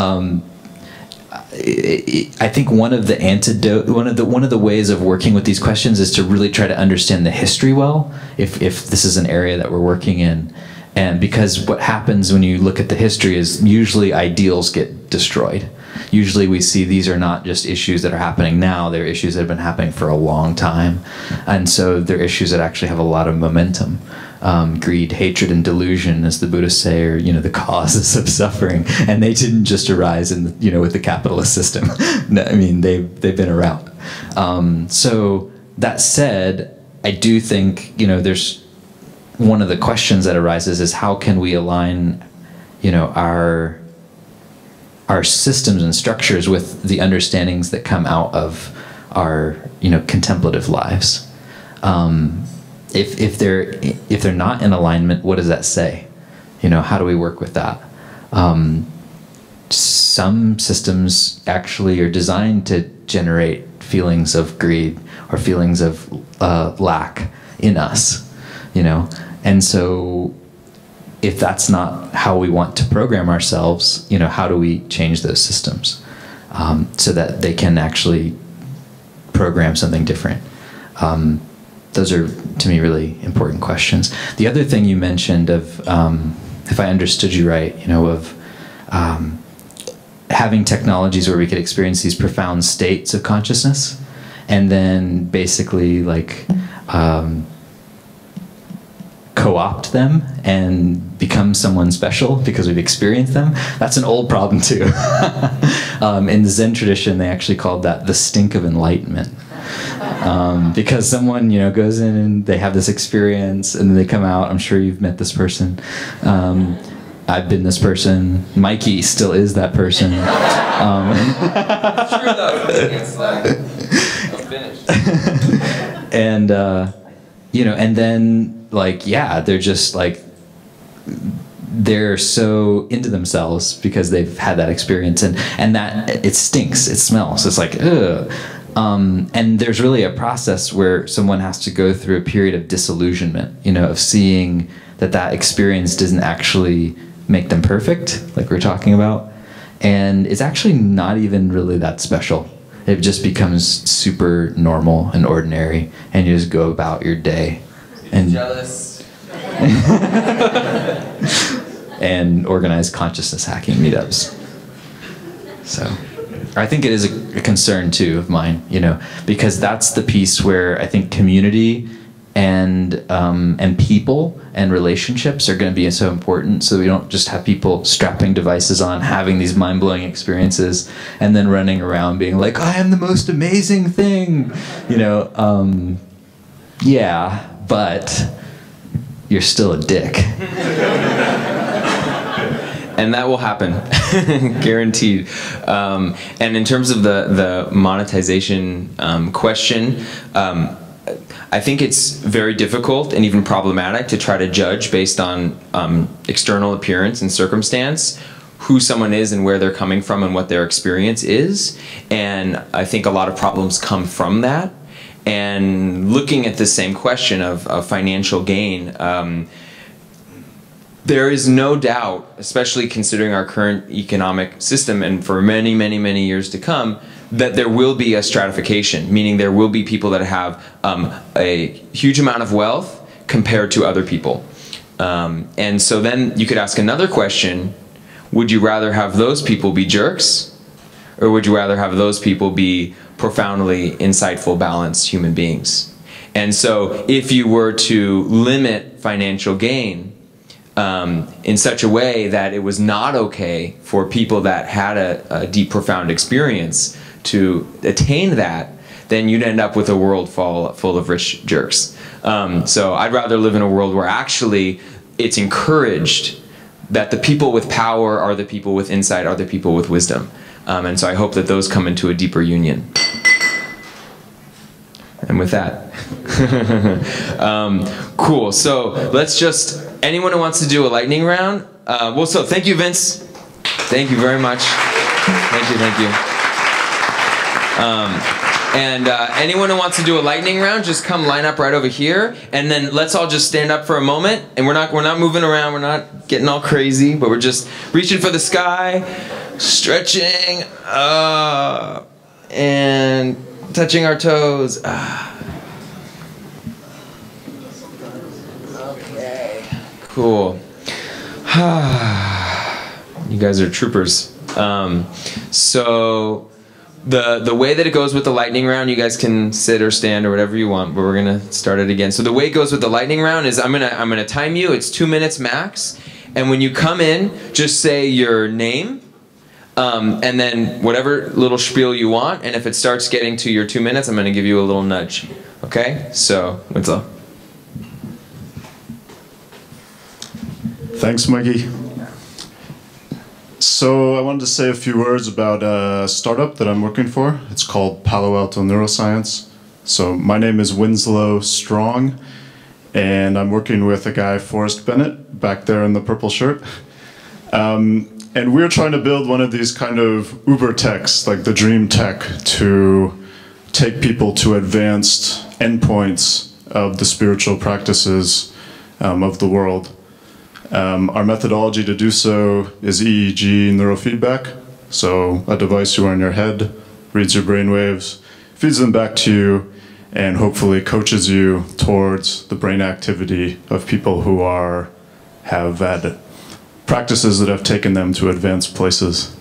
I think one of the ways of working with these questions is to really try to understand the history well, if this is an area that we're working in. And because what happens when you look at the history is usually ideals get destroyed. Usually we see these are not just issues that are happening now, they're issues that have been happening for a long time. And so they're issues that actually have a lot of momentum. Greed, hatred, and delusion, as the Buddhists say, are the causes of suffering, and they didn't just arise in with the capitalist system. No, I mean they've been around. So that said, I do think there's one of the questions that arises is how can we align our systems and structures with the understandings that come out of our contemplative lives. If they're not in alignment, what does that say? How do we work with that? Some systems actually are designed to generate feelings of greed or feelings of lack in us, and so if that's not how we want to program ourselves, how do we change those systems so that they can actually program something different? Those are, to me, really important questions. The other thing you mentioned of, if I understood you right, of having technologies where we could experience these profound states of consciousness, and then basically like co-opt them and become someone special because we've experienced them. That's an old problem too. In the Zen tradition, they actually called that the stink of enlightenment. Because someone, goes in and they have this experience and then they come out. I'm sure you've met this person. I've been this person. Mikey still is that person. It's true though. It's like, it's finished. And, and then they're just like, they're so into themselves because they've had that experience and that it stinks, it smells. It's like, ugh. And there's really a process where someone has to go through a period of disillusionment, of seeing that experience doesn't actually make them perfect, like we're talking about. And it's actually not even really that special. It just becomes super normal and ordinary, and you just go about your day. And jealous. And organize consciousness hacking meetups. So. I think it is a concern too of mine, you know, because that's the piece where I think community and people and relationships are going to be so important. So we don't just have people strapping devices on, having these mind-blowing experiences, and then running around being like, I am the most amazing thing, you know. Yeah, but you're still a dick. And that will happen, guaranteed. And in terms of the monetization question, I think it's very difficult and even problematic to try to judge based on external appearance and circumstance who someone is and where they're coming from and what their experience is. And I think a lot of problems come from that. And looking at the same question of financial gain, there is no doubt, especially considering our current economic system and for many, many, many years to come, that there will be a stratification, meaning there will be people that have a huge amount of wealth compared to other people. And so then you could ask another question, would you rather have those people be jerks, or would you rather have those people be profoundly insightful, balanced human beings? And so if you were to limit financial gain in such a way that it was not okay for people that had a deep, profound experience to attain that, then you'd end up with a world full of rich jerks. So I'd rather live in a world where actually it's encouraged that the people with power are the people with insight, are the people with wisdom. And so I hope that those come into a deeper union. And with that, cool. So let's just, anyone who wants to do a lightning round? Well, so thank you, Vince. Thank you very much. Thank you, thank you. And anyone who wants to do a lightning round, just come line up right over here, and then let's all just stand up for a moment. And we're not moving around, we're not getting all crazy, but we're just reaching for the sky, stretching, and touching our toes. Okay. Cool. You guys are troopers. So the way that it goes with the lightning round, you guys can sit or stand or whatever you want, but we're gonna start it again. So the way it goes with the lightning round is I'm gonna time you. It's 2 minutes max, and when you come in, just say your name, and then whatever little spiel you want. And if it starts getting to your 2 minutes, I'm gonna give you a little nudge. Okay? So Winslow. Thanks, Mikey. So I wanted to say a few words about a startup that I'm working for. It's called Palo Alto Neuroscience. So my name is Winslow Strong, and I'm working with a guy, Forrest Bennett, back there in the purple shirt. And we're trying to build one of these kind of uber techs, like the dream tech, to take people to advanced endpoints of the spiritual practices of the world. Our methodology to do so is EEG neurofeedback. So a device you wear in your head reads your brain waves, feeds them back to you, and hopefully coaches you towards the brain activity of people who have had practices that have taken them to advanced places.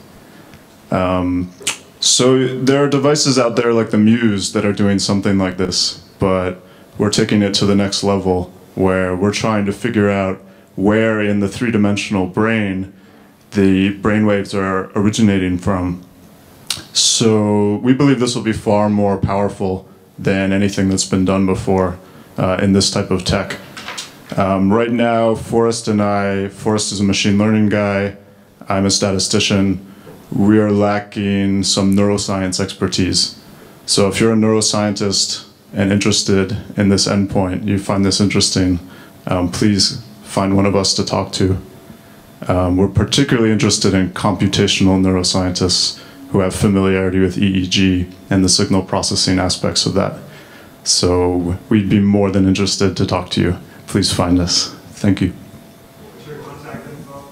So there are devices out there like the Muse that are doing something like this, but we're taking it to the next level where we're trying to figure out where in the three-dimensional brain the brainwaves are originating from. So we believe this will be far more powerful than anything that's been done before in this type of tech. Right now, Forrest is a machine learning guy, I'm a statistician. We are lacking some neuroscience expertise. So if you're a neuroscientist and interested in this endpoint, you find this interesting, please find one of us to talk to. We're particularly interested in computational neuroscientists who have familiarity with EEG and the signal processing aspects of that. So we'd be more than interested to talk to you. Please find us. Thank you. What's your contact info?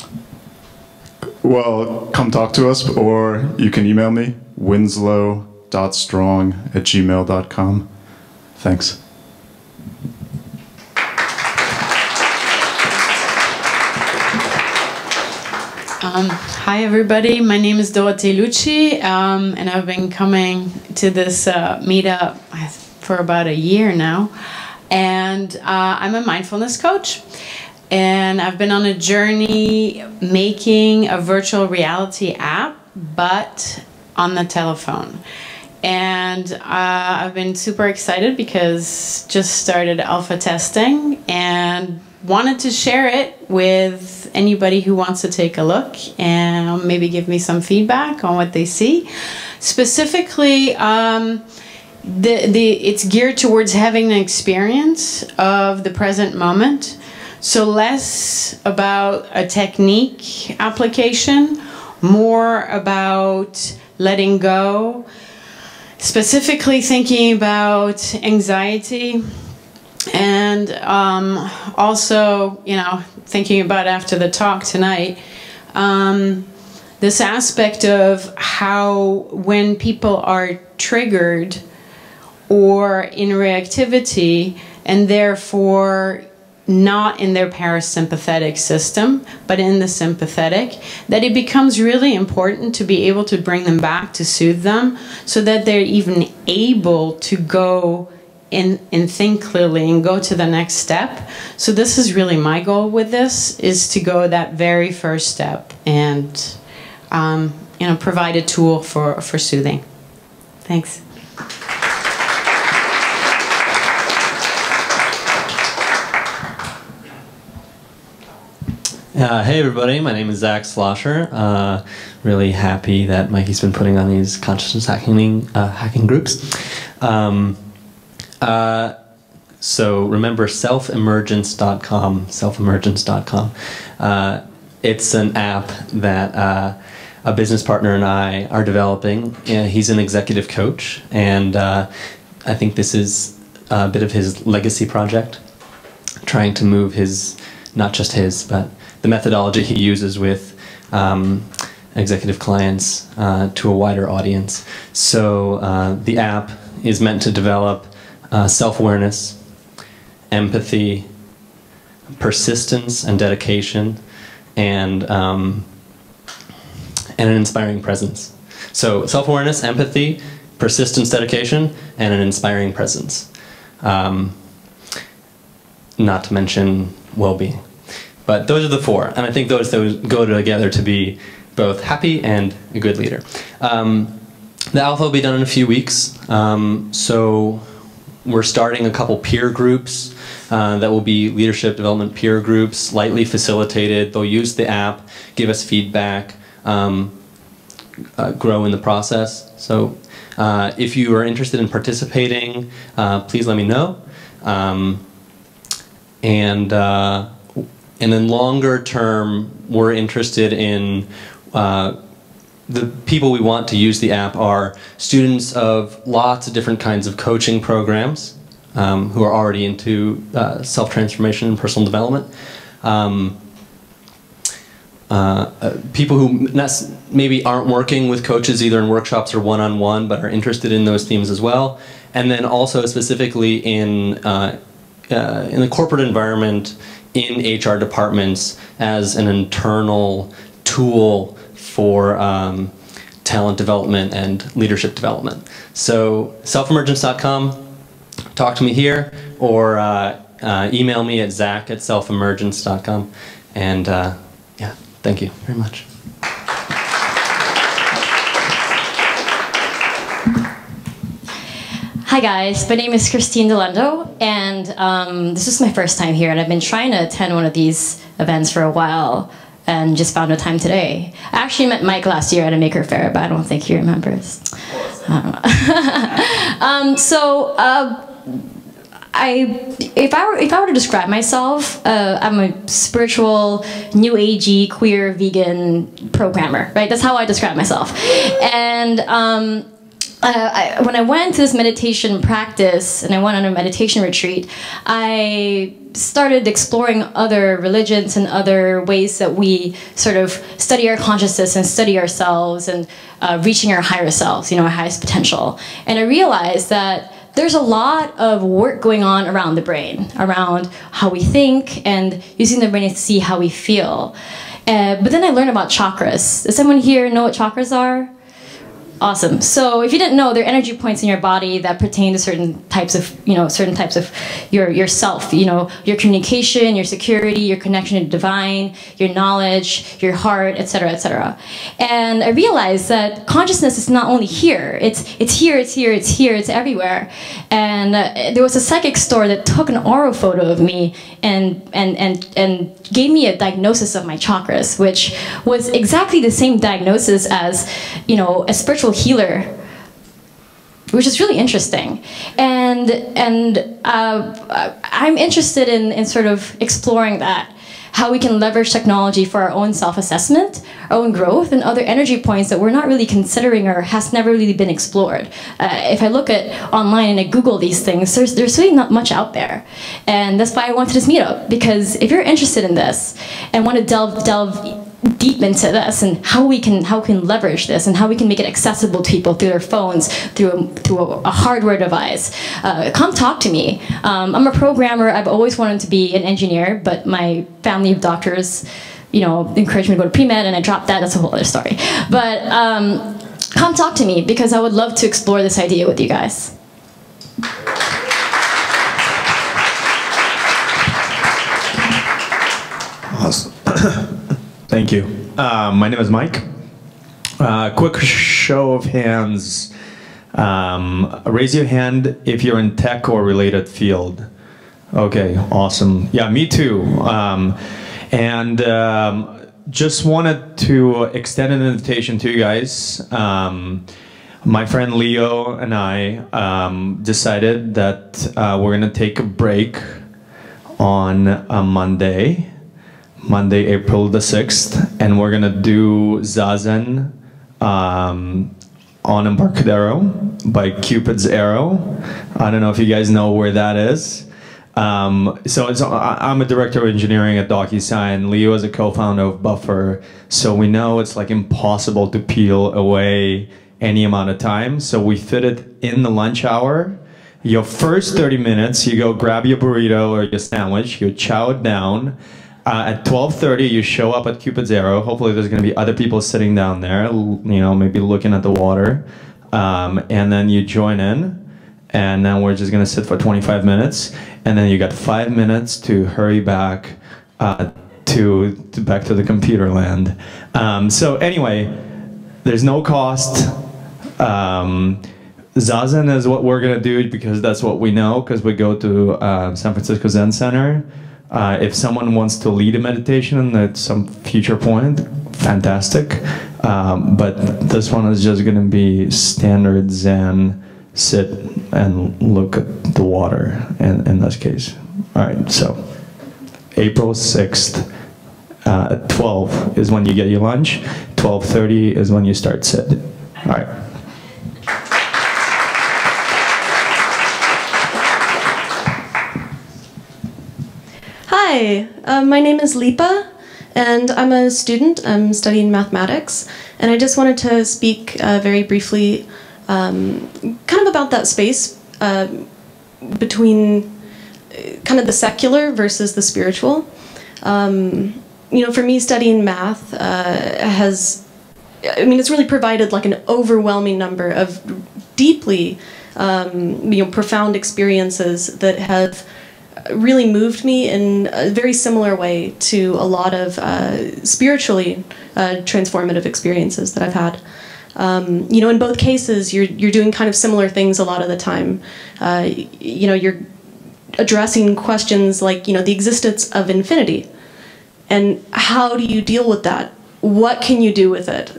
Well, come talk to us, or you can email me, winslow.strong@gmail.com. Thanks. Hi everybody, my name is Dorothée Lucci, and I've been coming to this meetup for about a year now, and I'm a mindfulness coach, and I've been on a journey making a virtual reality app, but on the telephone. And I've been super excited because just started alpha testing and wanted to share it with anybody who wants to take a look and maybe give me some feedback on what they see. Specifically, it's geared towards having an experience of the present moment. So less about a technique application, more about letting go, specifically thinking about anxiety, and also, you know, thinking about after the talk tonight, this aspect of how when people are triggered or in reactivity and therefore not in their parasympathetic system, but in the sympathetic, that it becomes really important to be able to bring them back to soothe them so that they're even able to go and think clearly and go to the next step. So this is really my goal with this, is to go that very first step and you know, provide a tool for soothing. Thanks. Hey everybody, my name is Zach Slosher. Really happy that Mikey's been putting on these consciousness hacking groups. So remember selfemergence.com, selfemergence.com. It's an app that a business partner and I are developing. He's an executive coach, and I think this is a bit of his legacy project, trying to move his, not just his, but the methodology he uses with executive clients to a wider audience. So the app is meant to develop self-awareness, empathy, persistence and dedication, and an inspiring presence. So self-awareness, empathy, persistence, dedication, and an inspiring presence. Not to mention well-being. But those are the four, and I think those go together to be both happy and a good leader. The alpha will be done in a few weeks, so we're starting a couple peer groups that will be leadership development peer groups, lightly facilitated. They'll use the app, give us feedback, grow in the process. So if you are interested in participating, please let me know. And then longer term, we're interested in the people we want to use the app are students of lots of different kinds of coaching programs who are already into self-transformation and personal development. People who maybe aren't working with coaches either in workshops or one-on-one, but are interested in those themes as well. And then also specifically in the corporate environment, in HR departments, as an internal tool for talent development and leadership development. So selfemergence.com, talk to me here, or email me at zach@selfemergence.com. And yeah, thank you very much. Hi guys, my name is Christine Delendo, and this is my first time here, and I've been trying to attend one of these events for a while, and just found a time today. I actually met Mike last year at a Maker Faire, but I don't think he remembers. If I were to describe myself, I'm a spiritual, new agey, queer, vegan programmer, right? That's how I describe myself. And when I went to this meditation practice and I went on a meditation retreat, I started exploring other religions and other ways that we sort of study our consciousness and study ourselves and reaching our higher selves, you know, our highest potential. And I realized that there's a lot of work going on around the brain, around how we think and using the brain to see how we feel. But then I learned about chakras. Does someone here know what chakras are? Awesome. So if you didn't know, they're energy points in your body that pertain to certain types of, yourself, your communication, your security, your connection to the divine, your knowledge, your heart, etc., etc. And I realized that consciousness is not only here, it's here, it's here, it's here, it's everywhere. And there was a psychic store that took an aura photo of me and gave me a diagnosis of my chakras, which was exactly the same diagnosis as, a spiritual healer, which is really interesting. And I'm interested in sort of exploring that, how we can leverage technology for our own self-assessment, our own growth, and other energy points that we're not really considering or has never really been explored. If I look at online and I Google these things, there's really not much out there. And that's why I wanted this meetup, because if you're interested in this and want to delve deep into this and how we can leverage this and how we can make it accessible to people through their phones, through a hardware device, come talk to me. I'm a programmer. I've always wanted to be an engineer, but my family of doctors, encouraged me to go to pre-med, and I dropped that. That's a whole other story. But come talk to me, because I would love to explore this idea with you guys. Awesome. Thank you. My name is Mike. Quick show of hands. Raise your hand if you're in tech or related field. Okay, awesome. Yeah, me too. Just wanted to extend an invitation to you guys. My friend Leo and I decided that we're gonna take a break on a Monday, April the 6th, and we're gonna do Zazen on Embarcadero by Cupid's Arrow. I don't know if you guys know where that is. I'm a director of engineering at DocuSign. Leo is a co-founder of Buffer, so we know it's like impossible to peel away any amount of time. So we fit it in the lunch hour. Your first 30 minutes, you go grab your burrito or your sandwich, you chow it down. At 12:30, you show up at Cupid's Arrow. Hopefully there's going to be other people sitting down there, maybe looking at the water. And then you join in, and then we're just going to sit for 25 minutes. And then you got 5 minutes to hurry back back to the computer land. So anyway, there's no cost. Zazen is what we're going to do because that's what we know, because we go to San Francisco Zen Center. If someone wants to lead a meditation at some future point, fantastic. But this one is just going to be standard Zen, sit and look at the water in this case. All right, so April 6th at 12 is when you get your lunch. 12:30 is when you start sit. All right. Hi, my name is Lipa, and I'm a student. I'm studying mathematics, and I just wanted to speak very briefly kind of about that space between kind of the secular versus the spiritual. For me, studying math it's really provided like an overwhelming number of deeply profound experiences that have really moved me in a very similar way to a lot of spiritually transformative experiences that I've had. In both cases, you're doing kind of similar things a lot of the time. You're addressing questions like, the existence of infinity, and how do you deal with that? What can you do with it?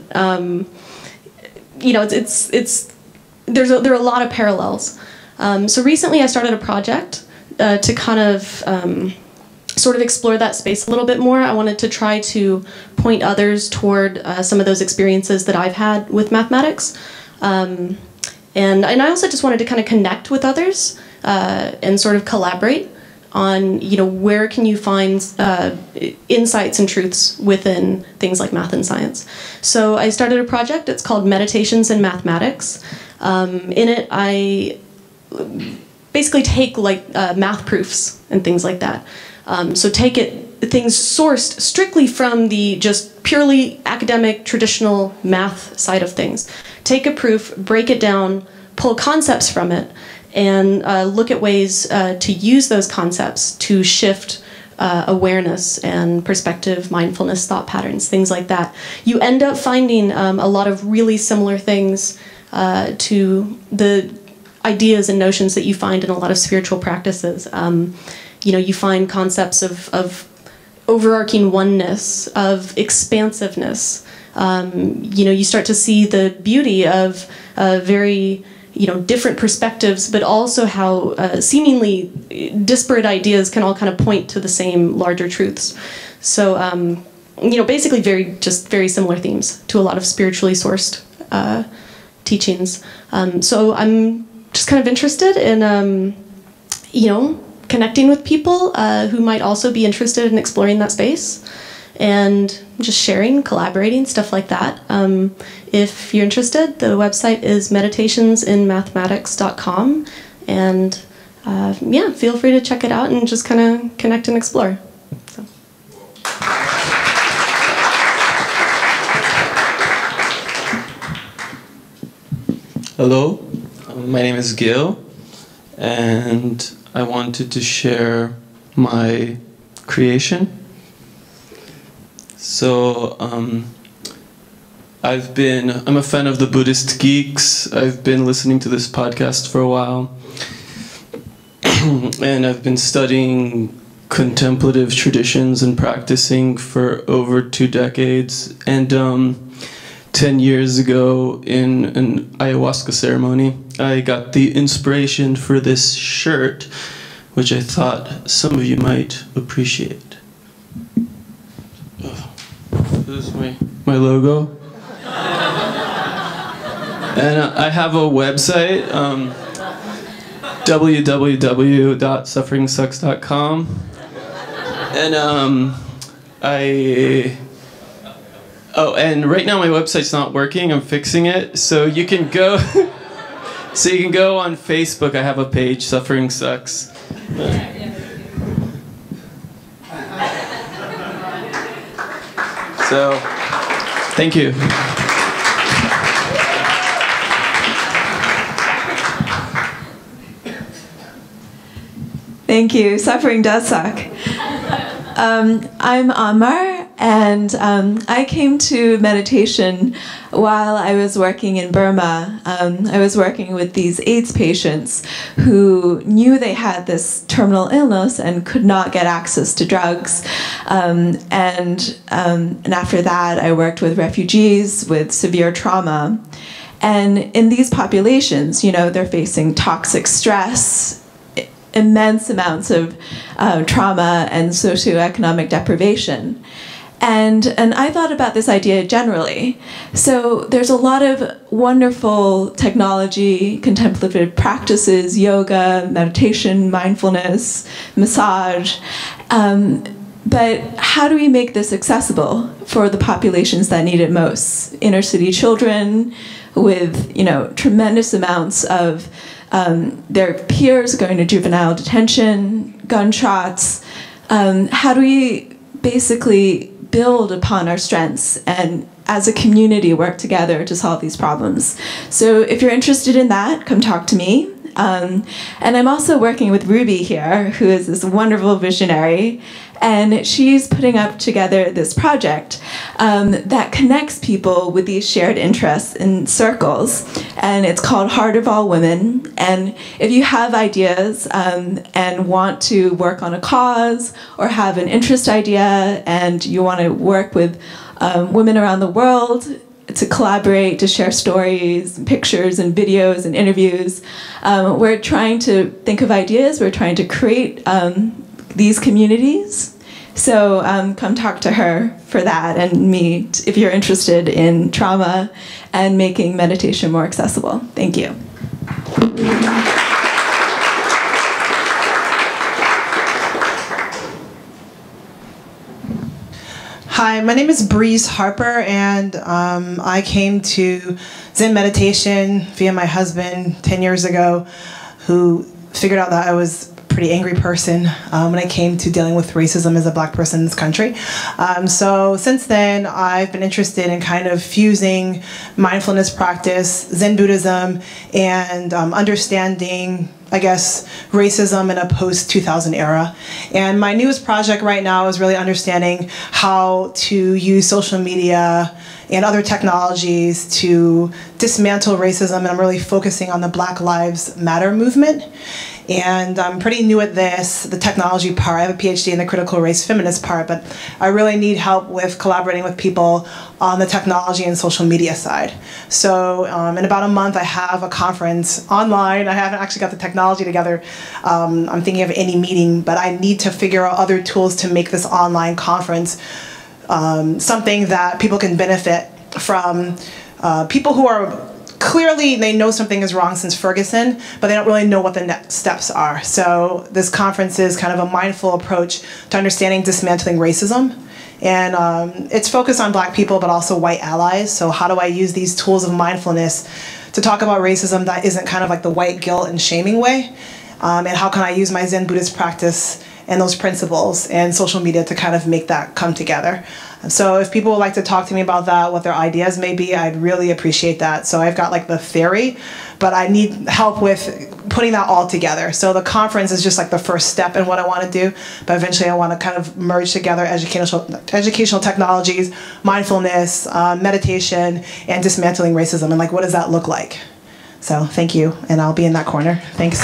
There are a lot of parallels. So recently, I started a project to kind of sort of explore that space a little bit more. I wanted to try to point others toward some of those experiences that I've had with mathematics. And I also just wanted to kind of connect with others and sort of collaborate on, where can you find insights and truths within things like math and science. So I started a project. It's called Meditations in Mathematics. In it, I basically take like math proofs and things like that. So take it things sourced strictly from the just purely academic, traditional math side of things. Take a proof, break it down, pull concepts from it, and look at ways to use those concepts to shift awareness and perspective, mindfulness, thought patterns, things like that. You end up finding a lot of really similar things to the ideas and notions that you find in a lot of spiritual practices. You know, you find concepts of overarching oneness, of expansiveness. You know, you start to see the beauty of very, you know, different perspectives, but also how seemingly disparate ideas can all kind of point to the same larger truths. So, you know, basically very similar themes to a lot of spiritually sourced teachings. So I'm just kind of interested in, you know, connecting with people who might also be interested in exploring that space, and just sharing, collaborating, stuff like that. If you're interested, the website is meditationsinmathematics.com, and yeah, feel free to check it out and just kind of connect and explore. So. Hello, my name is Gil, and I wanted to share my creation. So I'm a fan of the Buddhist Geeks. I've been listening to this podcast for a while, and I've been studying contemplative traditions and practicing for over 2 decades. And 10 years ago, in an ayahuasca ceremony, I got the inspiration for this shirt, which I thought some of you might appreciate. This is my logo. And I have a website, www.sufferingsucks.com. And and right now my website's not working. I'm fixing it. So you can go so you can go on Facebook. I have a page, Suffering Sucks. So, thank you. Thank you. Suffering does suck. I'm Amar, and I came to meditation while I was working in Burma. I was working with these AIDS patients who knew they had this terminal illness and could not get access to drugs. And after that, I worked with refugees with severe trauma. And in these populations, you know, they're facing toxic stress, immense amounts of trauma and socioeconomic deprivation. And I thought about this idea generally. So there's a lot of wonderful technology, contemplative practices, yoga, meditation, mindfulness, massage. But how do we make this accessible for the populations that need it most? Inner city children with, you know, tremendous amounts of their peers going to juvenile detention, gunshots. How do we basically build upon our strengths and as a community work together to solve these problems? So if you're interested in that, come talk to me. And I'm also working with Ruby here, who is this wonderful visionary, and she's putting up together this project that connects people with these shared interests in circles, and it's called Heart of All Women. And if you have ideas and want to work on a cause or have an interest idea and you want to work with women around the world to collaborate, to share stories, pictures, and videos, and interviews. We're trying to think of ideas. We're trying to create these communities. So come talk to her for that, and me if you're interested in trauma and making meditation more accessible. Thank you. Hi, my name is Breeze Harper, and I came to Zen meditation via my husband 10 years ago, who figured out that I was pretty angry person when it came to dealing with racism as a black person in this country. So since then, I've been interested in kind of fusing mindfulness practice, Zen Buddhism, and understanding, I guess, racism in a post-2000 era. And my newest project right now is really understanding how to use social media and other technologies to dismantle racism, and I'm really focusing on the Black Lives Matter movement. And I'm pretty new at this, the technology part. I have a PhD in the critical race feminist part, but I really need help with collaborating with people on the technology and social media side. So in about a month, I have a conference online. I haven't actually got the technology together. I'm thinking of any meeting, but I need to figure out other tools to make this online conference something that people can benefit from. People who are clearly, they know something is wrong since Ferguson, but they don't really know what the next steps are. So this conference is kind of a mindful approach to understanding dismantling racism. And it's focused on black people, but also white allies. So how do I use these tools of mindfulness to talk about racism that isn't kind of like the white guilt and shaming way? And how can I use my Zen Buddhist practice and those principles and social media to kind of make that come together? So if people would like to talk to me about that, what their ideas may be, I'd really appreciate that. So I've got like the theory, but I need help with putting that all together. So the conference is just like the first step in what I want to do, but eventually I want to kind of merge together educational technologies, mindfulness, meditation, and dismantling racism. And like, what does that look like? So thank you, and I'll be in that corner. Thanks.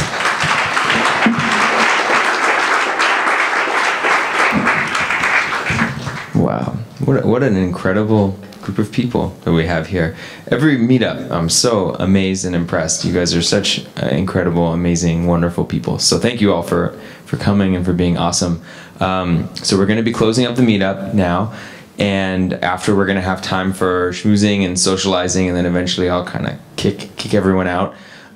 Wow, what an incredible group of people that we have here. Every meetup, I'm so amazed and impressed. You guys are such incredible, amazing, wonderful people. So thank you all for coming and for being awesome. So we're going to be closing up the meetup now, and after we're going to have time for schmoozing and socializing, and then eventually I'll kind of kick everyone out.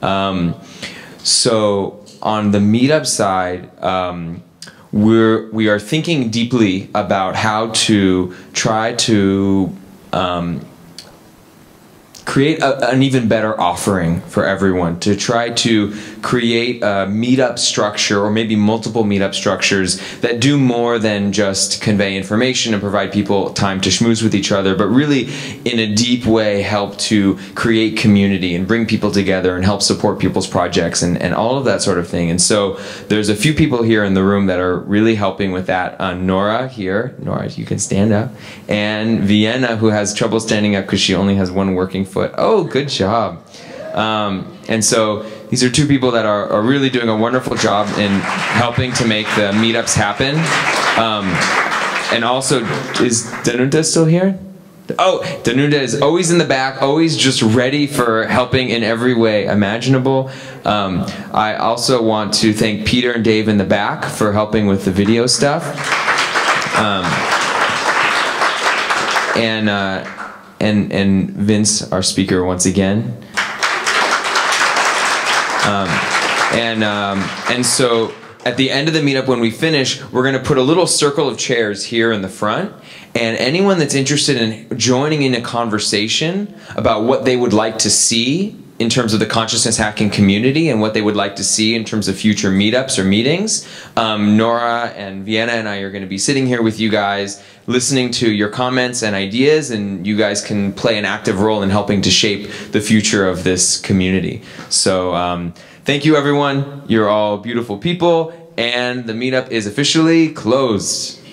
So on the meetup side, we are thinking deeply about how to try to create an even better offering for everyone, to try to create a meetup structure, or maybe multiple meetup structures that do more than just convey information and provide people time to schmooze with each other, but really in a deep way help to create community and bring people together and help support people's projects and all of that sort of thing. And so there's a few people here in the room that are really helping with that. Nora here, Nora, you can stand up, and Vienna, who has trouble standing up because she only has one working foot. Oh, good job. And so these are two people that are really doing a wonderful job in helping to make the meetups happen. And also, is Danuta still here? Oh, Danuta is always in the back, always just ready for helping in every way imaginable. I also want to thank Peter and Dave in the back for helping with the video stuff. And Vince, our speaker, once again. And so at the end of the meetup, when we finish, we're going to put a little circle of chairs here in the front, and anyone that's interested in joining in a conversation about what they would like to see in terms of the consciousness hacking community and what they would like to see in terms of future meetups or meetings, Nora and Vienna and I are going to be sitting here with you guys, listening to your comments and ideas, and you guys can play an active role in helping to shape the future of this community. So thank you, everyone. You're all beautiful people, and the meetup is officially closed.